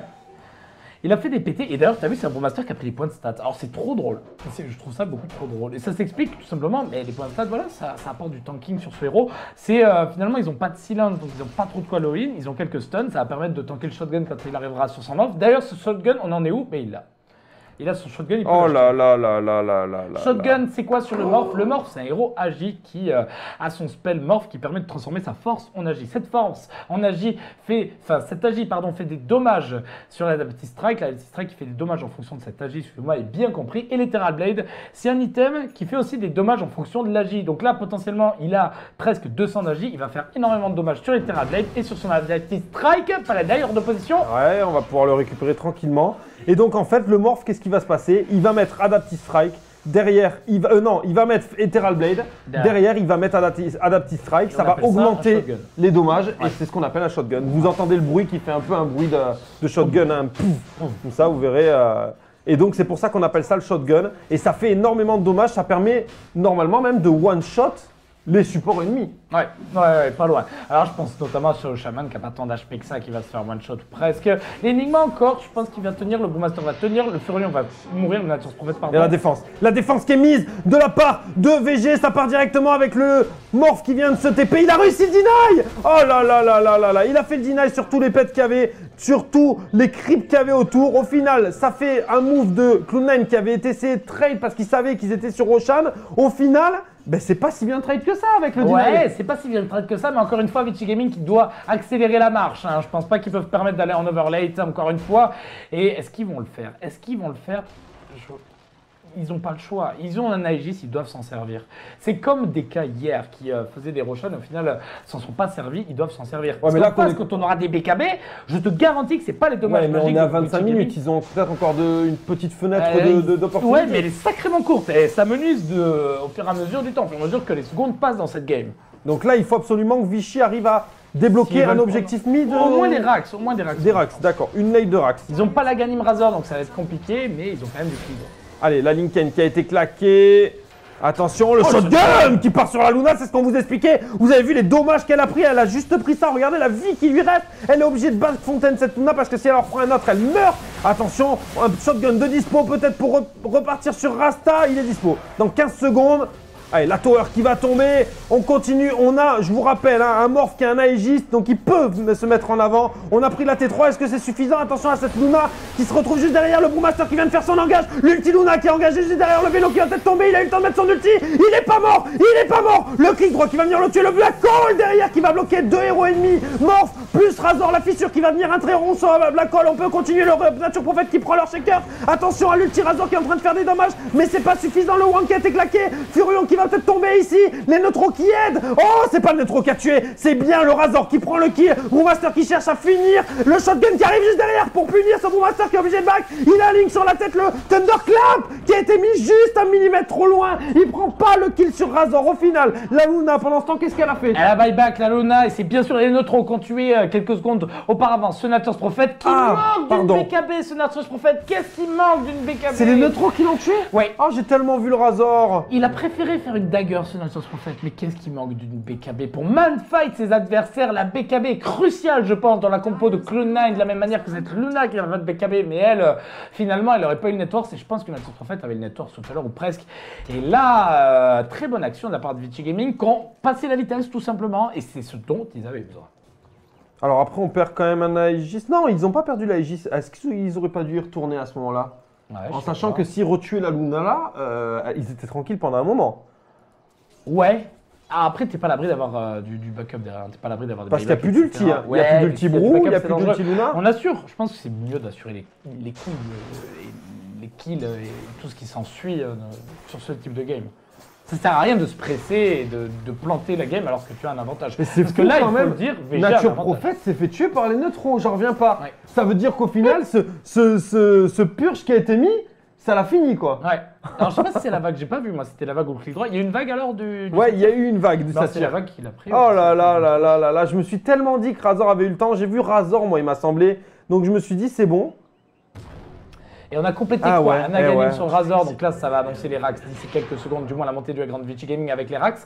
Il a fait des P T et d'ailleurs, tu as vu, c'est un Brewmaster qui a pris les points de stats. Alors, c'est trop drôle. C'est- Je trouve ça beaucoup trop drôle. Et ça s'explique tout simplement, mais les points de stats, voilà, ça, ça apporte du tanking sur ce héros. C'est euh, finalement, ils n'ont pas de cylindre, donc ils n'ont pas trop de quoi all-in. Ils ont quelques stuns, ça va permettre de tanker le shotgun quand il arrivera sur son off. D'ailleurs, ce shotgun, on en est où? Mais il l'a. Il a son shotgun, il peut Oh l'acheter. là là là là là là là. Shotgun, c'est quoi sur le morph? Le morph, c'est un héros agi qui euh, a son spell morph qui permet de transformer sa force en agi. Cette force en agi fait, enfin, cet agi, pardon, fait des dommages sur l'Adaptive Strike. L'Adaptive Strike qui fait des dommages en fonction de cet agi, si moi est bien compris. Et l'Ethereal Blade, c'est un item qui fait aussi des dommages en fonction de l'agi. Donc là, potentiellement, il a presque deux cents d'agi. Il va faire énormément de dommages sur l'Ethereal Blade et sur son Adaptive Strike. Fallait d'ailleurs de position. Ouais, on va pouvoir le récupérer tranquillement. Et donc en fait, le morph, qu'est-ce qui va se passer? Il va mettre Adaptive Strike. Derrière, il va, euh, non, il va mettre Ethereal Blade. Derrière. Derrière, il va mettre Adaptive, Adaptive Strike. Et Ça on va appelle ça un augmenter shotgun. les dommages Ouais. et c'est ce qu'on appelle un shotgun. Vous entendez le bruit qui fait un peu un bruit de, de shotgun, un pouf, pouf, comme ça, vous verrez. euh, Et donc c'est pour ça qu'on appelle ça le shotgun. Et ça fait énormément de dommages. Ça permet normalement même de one shot les supports ennemis. Ouais, ouais, ouais, pas loin. Alors je pense notamment sur le Shaman qui a pas tant d'H P que ça, qui va se faire one shot presque. L'énigme encore, je pense qu'il va tenir, le Brewmaster va tenir, le Furlion va mourir, le Nature's Prophet pardon. Et la défense. La défense qui est mise de la part de V G. Ça part directement avec le morph qui vient de se T P. Il a réussi le deny. Oh là là là là là là. Il a fait le deny sur tous les pets qu'il y avait, sur tous les creeps qu'il y avait autour. Au final, ça fait un move de Cloud nine qui avait été essayé de trade parce qu'il savait qu'ils étaient sur Roshan. Au final, ben c'est pas si bien trade que ça avec le deny. Ouais, c'est pas si bien le trade que ça, mais encore une fois, Vici Gaming qui doit accélérer la marche. Hein. Je pense pas qu'ils peuvent permettre d'aller en overlate, encore une fois. Et est-ce qu'ils vont le faire? Est-ce qu'ils vont le faire? Je- Ils n'ont pas le choix. Ils ont un Aegis, ils doivent s'en servir. C'est comme des cas hier qui euh, faisaient des Roshan, au final, euh, s'en sont pas servis, ils doivent s'en servir. Parce mais qu'en là, qu'on face, est- quand on aura des B K B, je te garantis que c'est pas les dommages Ouais, mais on magiques est à de vingt-cinq Vici minutes. Gaming. Ils ont peut-être encore de- une petite fenêtre Euh, de- de- d'opportunité. Ouais, mais elle est sacrément courte et ça menuse de, au fur et à mesure du temps, au fur et à mesure que les secondes passent dans cette game. Donc là, il faut absolument que Vichy arrive à débloquer S'ils un veulent objectif mid. Au moins euh, des Rax, au moins des Rax. Des Rax, d'accord. Une nade de Rax. Ils ont pas la Ganim Razor, donc ça va être compliqué, mais ils ont quand même du fluide. Allez, la Linken qui a été claquée. Attention, le Oh, shotgun qui part sur la Luna, c'est ce qu'on vous expliquait. Vous avez vu les dommages qu'elle a pris, elle a juste pris ça. Regardez la vie qui lui reste. Elle est obligée de battre Fontaine cette Luna parce que si elle en prend un autre, elle meurt. Attention, un shotgun de dispo peut-être pour re repartir sur Rasta. Il est dispo dans quinze secondes. Allez, la tower qui va tomber, on continue, on a, je vous rappelle, hein, un morph qui est un aégiste, donc ils peuvent se mettre en avant. On a pris la T trois, est-ce que c'est suffisant? Attention à cette Luna qui se retrouve juste derrière le Brewmaster qui vient de faire son engage. L'ulti Luna qui est engagé juste derrière le vélo qui va peut-être tomber, il a eu le temps de mettre son ulti, il est pas mort, il est pas mort. Le clic droit qui va venir le tuer, le Black Hole derrière qui va bloquer deux héros ennemis. Morph plus Razor, la fissure qui va venir un très rond sur la Black Hole, on peut continuer le Nature Prophet qui prend leur shaker. Attention à l'ulti Razor qui est en train de faire des dommages, mais c'est pas suffisant, le Wank a été claqué. Furion qui va peut-être tomber ici. Les neutros qui aident. Oh, c'est pas le neutro qui a tué, c'est bien le Razor qui prend le kill. Brewmaster qui cherche à finir. Le shotgun qui arrive juste derrière pour punir ce Brewmaster qui est obligé de back. Il a Link sur la tête, le Thunderclap qui a été mis juste un millimètre trop loin. Il prend pas le kill sur Razor. Au final, la Luna pendant ce temps, qu'est-ce qu'elle a fait? Elle a buyback la Luna et c'est bien sûr les neutros qui ont tué euh, quelques secondes auparavant ce Nature's Prophet qui Ah, manque pardon. d'une B K B. Ce Nature's Prophet, qu'est-ce qui manque d'une B K B? C'est les neutros qui l'ont tué? Oui. Oh, j'ai tellement vu le Razor. Il a préféré faire une dagger ce Nature's Prophet, mais qu'est-ce qui manque d'une B K B? Pour man-fight ses adversaires, la B K B est cruciale, je pense, dans la compo de Cloud nine, de la même manière que cette Luna qui a votre B K B, mais elle, euh, finalement, elle n'aurait pas eu le network, et je pense que Nature's Prophet avait le network tout à l'heure, ou presque. Et là, euh, très bonne action de la part de Vici Gaming, qui ont passé la vitesse, tout simplement, et c'est ce dont ils avaient besoin. Alors après, on perd quand même un Aegis. Non, ils n'ont pas perdu l'Aegis. Est-ce qu'ils auraient pas dû y retourner à ce moment-là? Ouais, En je sais sachant pas. que s'ils retuaient la Luna là, euh, ils étaient tranquilles pendant un moment. Ouais. Ah, après, t'es pas à l'abri d'avoir euh, du, du backup derrière. T'es pas à l'abri d'avoir des Parce qu'il n'y a buybacks, plus et d'ulti. cetera. Hein. Il n'y a plus d'ulti Ouais, Brew, backup, il n'y a c'est plus d'ulti dangereux. Luna. On assure. Je pense que c'est mieux d'assurer les, les coups, euh, et les kills et tout ce qui s'ensuit euh, sur ce type de game. Ça sert à rien de se presser et de, de planter la game alors que tu as un avantage. Mais c'est Parce que fou là, quand il faut même. le dire, V G a un Nature avantage. Prophet s'est fait tuer par les neutrons, j'en reviens pas. Ouais. Ça veut dire qu'au final, ce, ce, ce, ce purge qui a été mis, ça l'a fini quoi. Ouais. Alors je sais pas si c'est la vague, j'ai pas vu moi, c'était la vague au clic droit. Il y a eu une vague alors du. du- Ouais, il y a eu une vague de Non, sa c'est la tire. vague qu'il a pris. Oh là là là là là là, je me suis tellement dit que Razor avait eu le temps. J'ai vu Razor, moi, il m'a semblé. Donc je me suis dit, c'est bon. Et on a complété Ah quoi ouais, Un eh Aganim ouais. sur Razor, donc là ça va annoncer les racks d'ici quelques secondes, du moins la montée du Grand Vici Gaming avec les racks.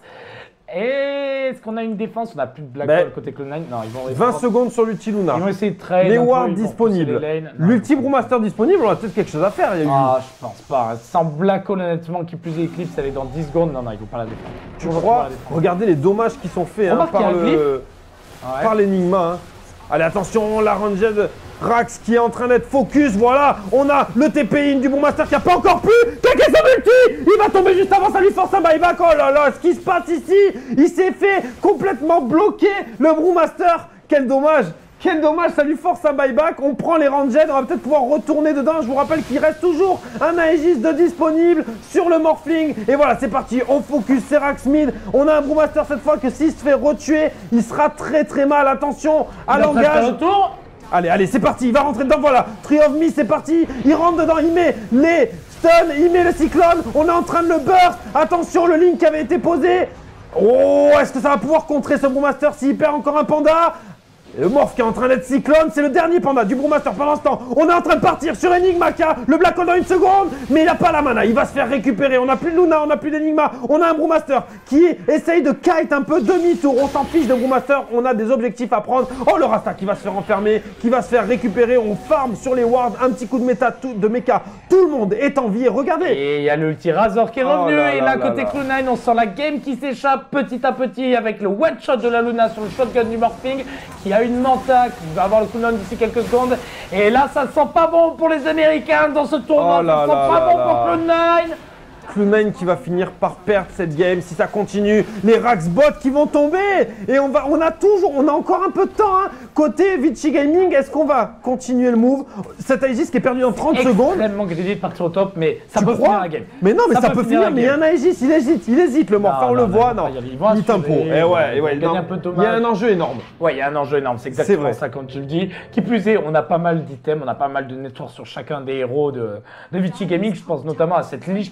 Et est-ce qu'on a une défense? On n'a plus de Black Ben, Hole côté Cloud nine. Non, ils vont vingt secondes sur l'ulti Luna. Ils vont essayer de trade. Les un peu, wards ils vont pousser disponibles. les lanes. Non, L'ulti ils vont- Brewmaster disponible, on a peut-être quelque chose à faire. Il y a eu... Ah, je pense pas. Sans Black Hole, honnêtement, qui plus est Eclipse, elle est dans dix secondes. Non, non, il faut pas la défendre. Tu Ils vont pas crois la défendre. Regardez les dommages qui sont faits hein, Remarque qu'il y a par un le glyphe. Ouais. par l'Enigma. Hein. Allez, attention, la Ranged Rax qui est en train d'être focus. Voilà, on a le T P in du Brewmaster qui a pas encore pu. Quel est son ulti? Il va tomber juste avant, ça lui force un buyback. Oh là là, ce qui se passe ici, il s'est fait complètement bloquer le Brewmaster. Quel dommage. Quel dommage, ça lui force un buyback. On prend les Ranged, on va peut-être pouvoir retourner dedans. Je vous rappelle qu'il reste toujours un Aegis de disponible sur le Morphling. Et voilà, c'est parti. On focus Serax mid. On a un Brewmaster cette fois que s'il se fait retuer, il sera très très mal. Attention à Il a presque l'engage. un retour. Allez, allez, c'est parti, il va rentrer dedans, voilà. Tree of Me, c'est parti. Il rentre dedans, il met les stuns, il met le cyclone. On est en train de le burst. Attention, le link qui avait été posé. Oh, est-ce que ça va pouvoir contrer ce Brewmaster s'il perd encore un panda? Et le morph qui est en train d'être cyclone, c'est le dernier panda du Brewmaster pendant ce temps. On est en train de partir sur Enigma qui a le Black Hole dans une seconde, mais il n'a pas la mana, il va se faire récupérer. On n'a plus de Luna, on n'a plus d'Enigma, on a un Brewmaster qui essaye de kite un peu demi-tour. On s'en fiche de Brewmaster, on a des objectifs à prendre. Oh, le Rasta qui va se faire enfermer, qui va se faire récupérer. On farm sur les wards, un petit coup de méta, tout, de mecha. Tout le monde est en vie et regardez. Et il y a le petit Razor qui est Oh revenu. là et là là, là côté là. Cloud nine, on sent la game qui s'échappe petit à petit avec le one shot de la Luna sur le shotgun du Morphing qui a une manta qui va avoir le cooldown d'ici quelques secondes. Et là, ça sent pas bon pour les Américains dans ce tournoi. Oh là ça sent là pas là bon là. pour Cloud nine. Cloud nine qui va finir par perdre cette game si ça continue. Les Raxbots qui vont tomber. Et on va, on a toujours, on a encore un peu de temps. Hein. Côté Vici Gaming, est-ce qu'on va continuer le move? Cet Aegis qui est perdu en trente secondes. Extrêmement greedy de partir au top, mais ça Tu peut crois finir la game. Mais non, mais ça, peut finir. la Mais il y a game. un Aegis, il hésite, il hésite le mort. Non, on le non, voit, non, non. ils vont Il assurer, tempo. Eh ils ouais, vont eh ouais, gagner non. un peu de Il y a dommage. un enjeu énorme. Ouais, il y a un enjeu énorme, c'est exactement vrai. ça comme tu le dis. Qui plus est, on a pas mal d'items, on a pas mal de networks sur chacun des héros de, de Vici Gaming. Je pense notamment à cette Lich qui a quatre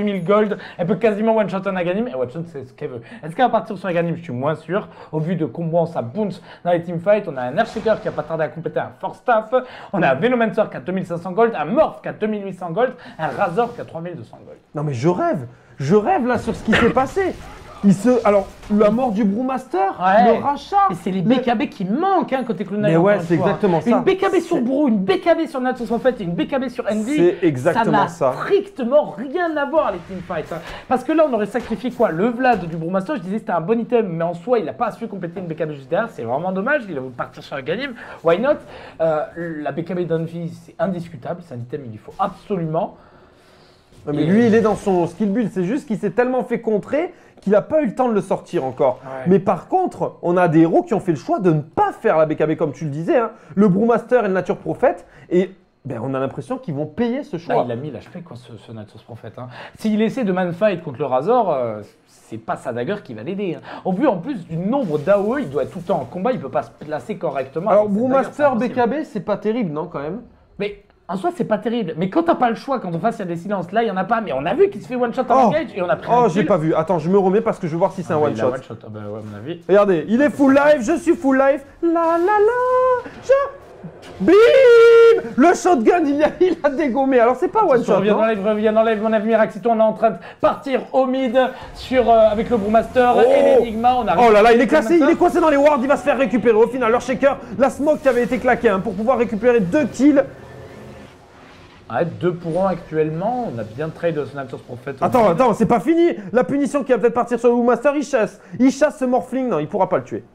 mille gold, elle peut quasiment one-shot un Aghanim, et one-shot c'est ce qu'elle veut. Est-ce qu'elle va partir sur Aghanim? Je suis moins sûr. Au vu de combien ça bounce dans les teamfights, on a un Earthshaker qui a pas tardé à compléter un Force Staff, on a un Venomancer qui a deux mille cinq cents gold, un Morph qui a deux mille huit cents gold, un Razor qui a trois mille deux cents gold. Non mais je rêve, je rêve là sur ce qui s'est passé. Il se... Alors, la mort du Brewmaster, Ouais. le rachat. Et c'est les le- B K B qui manquent hein, côté Cloud Nine. Mais ouais, encore une c'est fois. exactement ça. Une B K B sur C'est- Brew, une B K B sur Natus en fait et une B K B sur Envy. C'est exactement ça. Ça n'a strictement rien à voir les teamfights. Hein. Parce que là, on aurait sacrifié quoi? Le Vlad du Brewmaster, je disais c'était un bon item, mais en soi, il n'a pas su compléter une B K B juste derrière. C'est vraiment dommage. Il a voulu partir sur un Ganim. Why not? euh, La B K B d'Envy, c'est indiscutable. C'est un item, il faut absolument. Non, mais Et- lui, il est dans son skill build. C'est juste qu'il s'est tellement fait contrer qu'il n'a pas eu le temps de le sortir encore. Ouais. Mais par contre, on a des héros qui ont fait le choix de ne pas faire la B K B comme tu le disais. Hein. Le Brewmaster et le Nature Prophète. Et ben, on a l'impression qu'ils vont payer ce Là, choix. il a mis l'H P quoi, ce, ce Natus Prophet. Hein. S'il essaie de manfight contre le Razor, euh, c'est pas sa dagger qui va l'aider. Hein. Au vu en plus du nombre d'A O E, il doit être tout le temps en combat, il peut pas se placer correctement. Alors, avec cette Brewmaster, B dagger, c'est K B, c'est pas terrible, non, quand même? Mais en soi, c'est pas terrible. Mais quand t'as pas le choix, quand on face il y a des silences, là, il y en a pas. Mais on a vu qu'il se fait one shot en Oh. engage et on a pris Oh, un j'ai kill. pas vu. Attends, je me remets parce que je veux voir si c'est Ah, un mais one il a shot. one shot. Ah, bah ouais, à mon avis. Regardez, il est full life, je suis full life. La la la, je... Bim. Le shotgun, il a, il a dégommé. Alors, c'est pas one Je shot, reviens non? dans live, reviens dans live, mon ami Miraxito, on est en train de partir au mid sur, euh, avec le Brewmaster Oh. et l'Enigma. On arrive Oh là là, il est sur le classé, il Brewmaster. est coincé dans les wards, il va se faire récupérer. Au final, leur shaker, la smoke qui avait été claquée hein, pour pouvoir récupérer deux kills. Ouais, deux pour un actuellement, on a bien trade ce Natus Prophet. Attends, attends, c'est pas fini. La punition qui va peut-être partir sur le Brewmaster, il chasse. Il chasse ce Morphling, non, il pourra pas le tuer.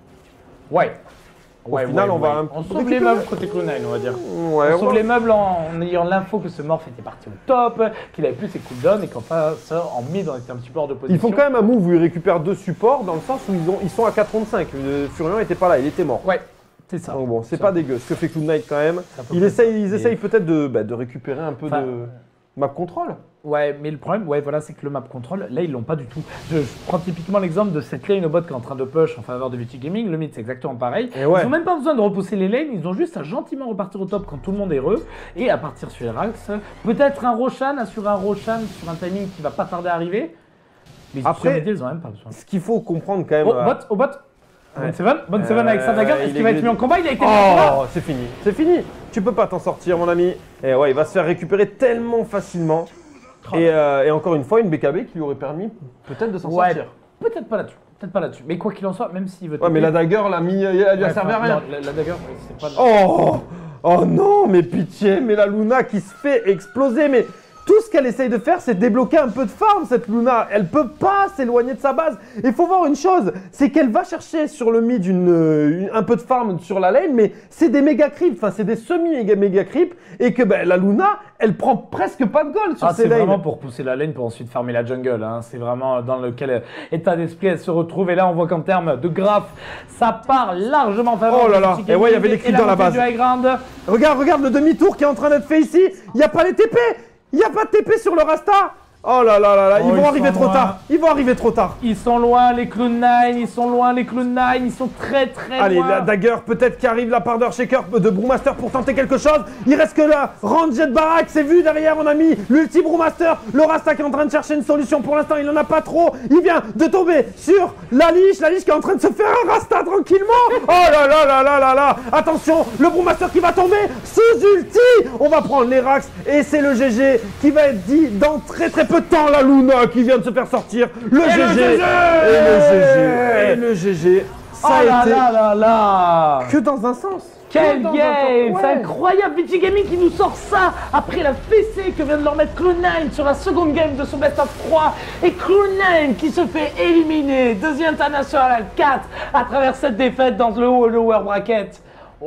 Ouais. Au final, on va un On peu sauve les récupérer. meubles côté Cloud Nine, on va dire. Ouais, on sauve ouais. les meubles en, en ayant l'info que ce morph était parti au top, qu'il avait plus ses cooldowns et qu'en face, en mid, on était un petit peu hors de position. Ils font quand même un move où ils récupèrent deux supports dans le sens où ils, ont, ils sont à quatre contre cinq. Le Furion était pas là, il était mort. Ouais, c'est ça. Donc bon, c'est Ça. pas dégueu. Ce que fait Cloud Knight quand même. Ça peut Ils pas essayent, être. ils Mais- essayent peut-être de, bah, de récupérer un peu Enfin, de map control. Ouais, mais le problème, ouais, voilà, c'est que le map control, là, ils l'ont pas du tout. Je, je prends typiquement l'exemple de cette lane au bot qui est en train de push en faveur de V T Gaming. Le mid, c'est exactement pareil. Et ouais. Ils ont même pas besoin de repousser les lanes, ils ont juste à gentiment repartir au top quand tout le monde est heureux et à partir sur les ranks. Peut-être un Roshan, assurer un Roshan sur un timing qui va pas tarder à arriver. Mais Après- sur mid, ils ont même pas besoin. Ce qu'il faut comprendre quand même. Au euh, bot, au bot. Bonne Seven, bonne Seven avec sa Euh, dagger. il Est-ce est qu'il va être good. mis en combat? Il a été mis en combat. Oh, c'est fini, c'est fini. Tu peux pas t'en sortir, mon ami. Et ouais, il va se faire récupérer tellement facilement. Et, euh, et encore une fois, une B K B qui lui aurait permis peut-être de s'en Ouais, sortir. peut-être pas là-dessus. Peut-être pas là-dessus. Mais quoi qu'il en soit, même s'il veut. Ouais, mais la dagger, l'a mis, elle lui a Ouais, servi à enfin, rien. non, La, la dagger, oui, c'est pas. Oh, oh non, mais pitié, mais la Luna qui se fait exploser, mais tout ce qu'elle essaye de faire, c'est débloquer un peu de farm, cette Luna. Elle peut pas s'éloigner de sa base. Il faut voir une chose, c'est qu'elle va chercher sur le mid une, une- un peu de farm sur la lane, mais c'est des méga creeps, enfin c'est des semi-méga creeps, et que ben, la Luna, elle prend presque pas de gold sur Ah, ses c'est lanes. vraiment pour pousser la lane pour ensuite farmer la jungle. Hein. C'est vraiment dans lequel état d'esprit elle se retrouve. Et là, on voit qu'en termes de graph, ça part largement en faveur. Oh là du là. petit Et ouais, il y gaming avait les et creeps la dans la montée base. du high ground. Regarde, regarde le demi-tour qui est en train d'être fait ici. Il n'y a pas les T P. Il n'y a pas de T P sur le Rasta. Oh là là là là, Oh, ils vont ils arriver sont trop loin. tard. Ils vont arriver trop tard. Ils sont loin, les Cloud Nine. Ils sont loin, les Cloud Nine. Ils sont très très Allez, loin. la dagger peut-être qui arrive la part d'Earthshaker de Brewmaster pour tenter quelque chose. Il reste que là. Range de Barak, c'est vu derrière, on a mis l'ulti Brewmaster. Le Rasta qui est en train de chercher une solution. Pour l'instant, il n'en a pas trop. Il vient de tomber sur la Liche. La Liche qui est en train de se faire un Rasta tranquillement. Oh là là là là là là. Attention, le Brewmaster qui va tomber sous ulti. On va prendre les Rax et c'est le G G qui va être dit dans très très peu de temps. La Luna qui vient de se faire sortir. Le Et G le G. G G. Et le G G. Et le G G. Ça Oh a là été là là là. que dans un sens. Quel Que dans un game! sens. C'est Ouais. incroyable! V T Gaming qui nous sort ça après la fessée que vient de leur mettre Cloud Nine sur la seconde game de son best of trois. Et Cloud Nine qui se fait éliminer deuxième international quatre à travers cette défaite dans le haut lower bracket.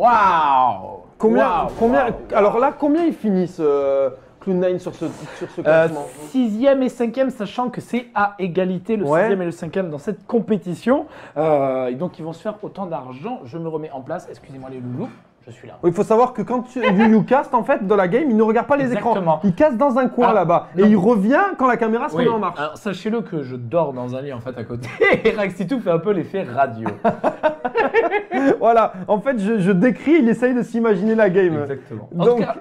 Waouh! Combien, Waouh, combien waouh. Alors là, combien ils finissent euh, Cloud Nine sur ce, sur ce Euh, classement sixième et cinquième, sachant que c'est à égalité le Ouais. sixième et le cinquième dans cette compétition. Euh, et donc ils vont se faire autant d'argent. Je me remets en place. Excusez-moi les loulous, je suis là. Il faut savoir que quand tu, Yu Yu cast, en fait, dans la game, il ne regarde pas les Exactement. écrans. Il casse dans un coin Ah, là-bas. Et non. il revient quand la caméra se Oui. remet en marche. Alors sachez-le que je dors dans un lit en fait à côté. Et Raxitou fait un peu l'effet radio. Voilà. En fait, je, je décris, il essaye de s'imaginer la game. Exactement. En Donc, tout cas,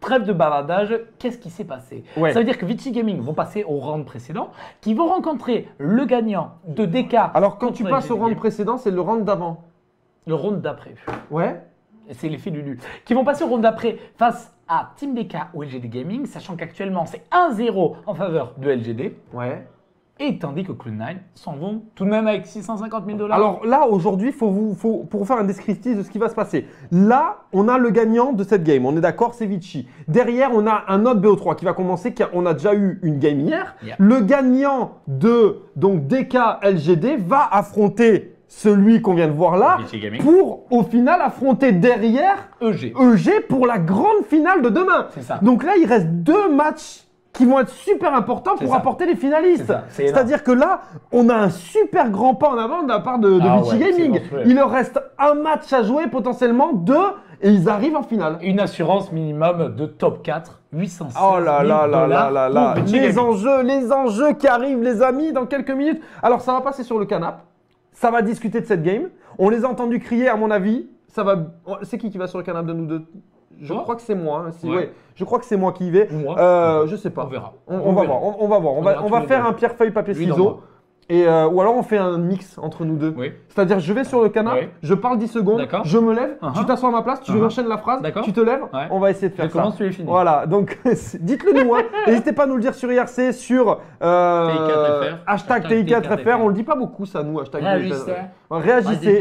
trêve de bavardage, qu'est-ce qui s'est passé? Ouais. Ça veut dire que Vici Gaming vont passer au round précédent, qui vont rencontrer le gagnant de D K. Alors, quand contre tu passes au L G D round Game. précédent, c'est le round d'avant. Le round d'après. Ouais. Et c'est l'effet Lulu. Qui vont passer au round d'après face à Team D K ou L G D Gaming, sachant qu'actuellement c'est un zéro en faveur de L G D. Ouais. Et tandis que Cloud nine s'en vont tout de même avec six cent cinquante mille dollars. Alors là, aujourd'hui, faut vous, faut, pour vous faire un descriptif de ce qui va se passer. Là, on a le gagnant de cette game. On est d'accord, c'est Vici. Derrière, on a un autre B O trois qui va commencer. Qui a- on a déjà eu une game hier. Yeah. Le gagnant de donc D K L G D va affronter celui qu'on vient de voir là Vici Gaming. pour au final affronter derrière E G. E G pour la grande finale de demain. C'est ça. Donc là, il reste deux matchs qui vont être super importants C'est pour ça. apporter les finalistes. C'est ça, c'est énorme. C'est-à-dire que là, on a un super grand pas en avant de la part de, de Ah Vici ouais, c'est Gaming. monstrueux. Il leur reste un match à jouer, potentiellement deux, et ils arrivent en finale. Une assurance minimum de top quatre, huit cent seize Oh là là là là là là, pour Vici les Gaming. enjeux, les enjeux qui arrivent, les amis, dans quelques minutes. Alors, ça va passer sur le canapé, ça va discuter de cette game. On les a entendus crier, à mon avis. Ça va. C'est qui qui va sur le canapé de nous deux? Je Toi crois que c'est moi. hein, si- Ouais. ouais, je crois que c'est moi qui y vais. Ou moi. Euh, je sais pas. On verra. On, On on va verra. voir. On, on va voir. On, On va, verra on tous va les faire deux. un pierre feuille papier Lui dans ciseaux. moi. Et euh, ou alors on fait un mix entre nous deux. Oui. C'est-à-dire je vais sur le canapé, Oui. je parle dix secondes, D'accord. je me lève, Uh-huh. tu t'assois à ma place, tu Uh-huh. enchaînes la phrase, D'accord. tu te lèves, Ouais. on va essayer de faire Je ça. commence, tu les finis. Voilà, donc dites-le nous. Hein. N'hésitez pas à nous le dire sur I R C, sur euh, T I quatre F R. hashtag Hashtag T I quatre F T I quatre R. On le dit pas beaucoup ça nous. Hashtag Réagissez. Ouais, Réagissez.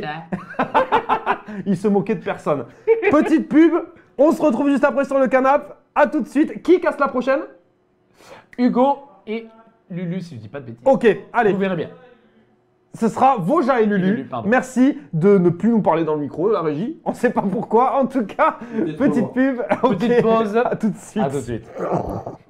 Il se moquait de personne. Petite pub. On se retrouve juste après sur le canapé. À tout de suite. Qui casse la prochaine? Hugo et Lulu, si je dis pas de bêtises. Ok, allez. Vous verrez bien. Ce sera Vosja et Lulu. Lulu, pardon. Merci de ne plus nous parler dans le micro, la régie. On ne sait pas pourquoi. En tout cas, Petite petite pub. Ok. Petite pause. À tout de suite. À tout de suite.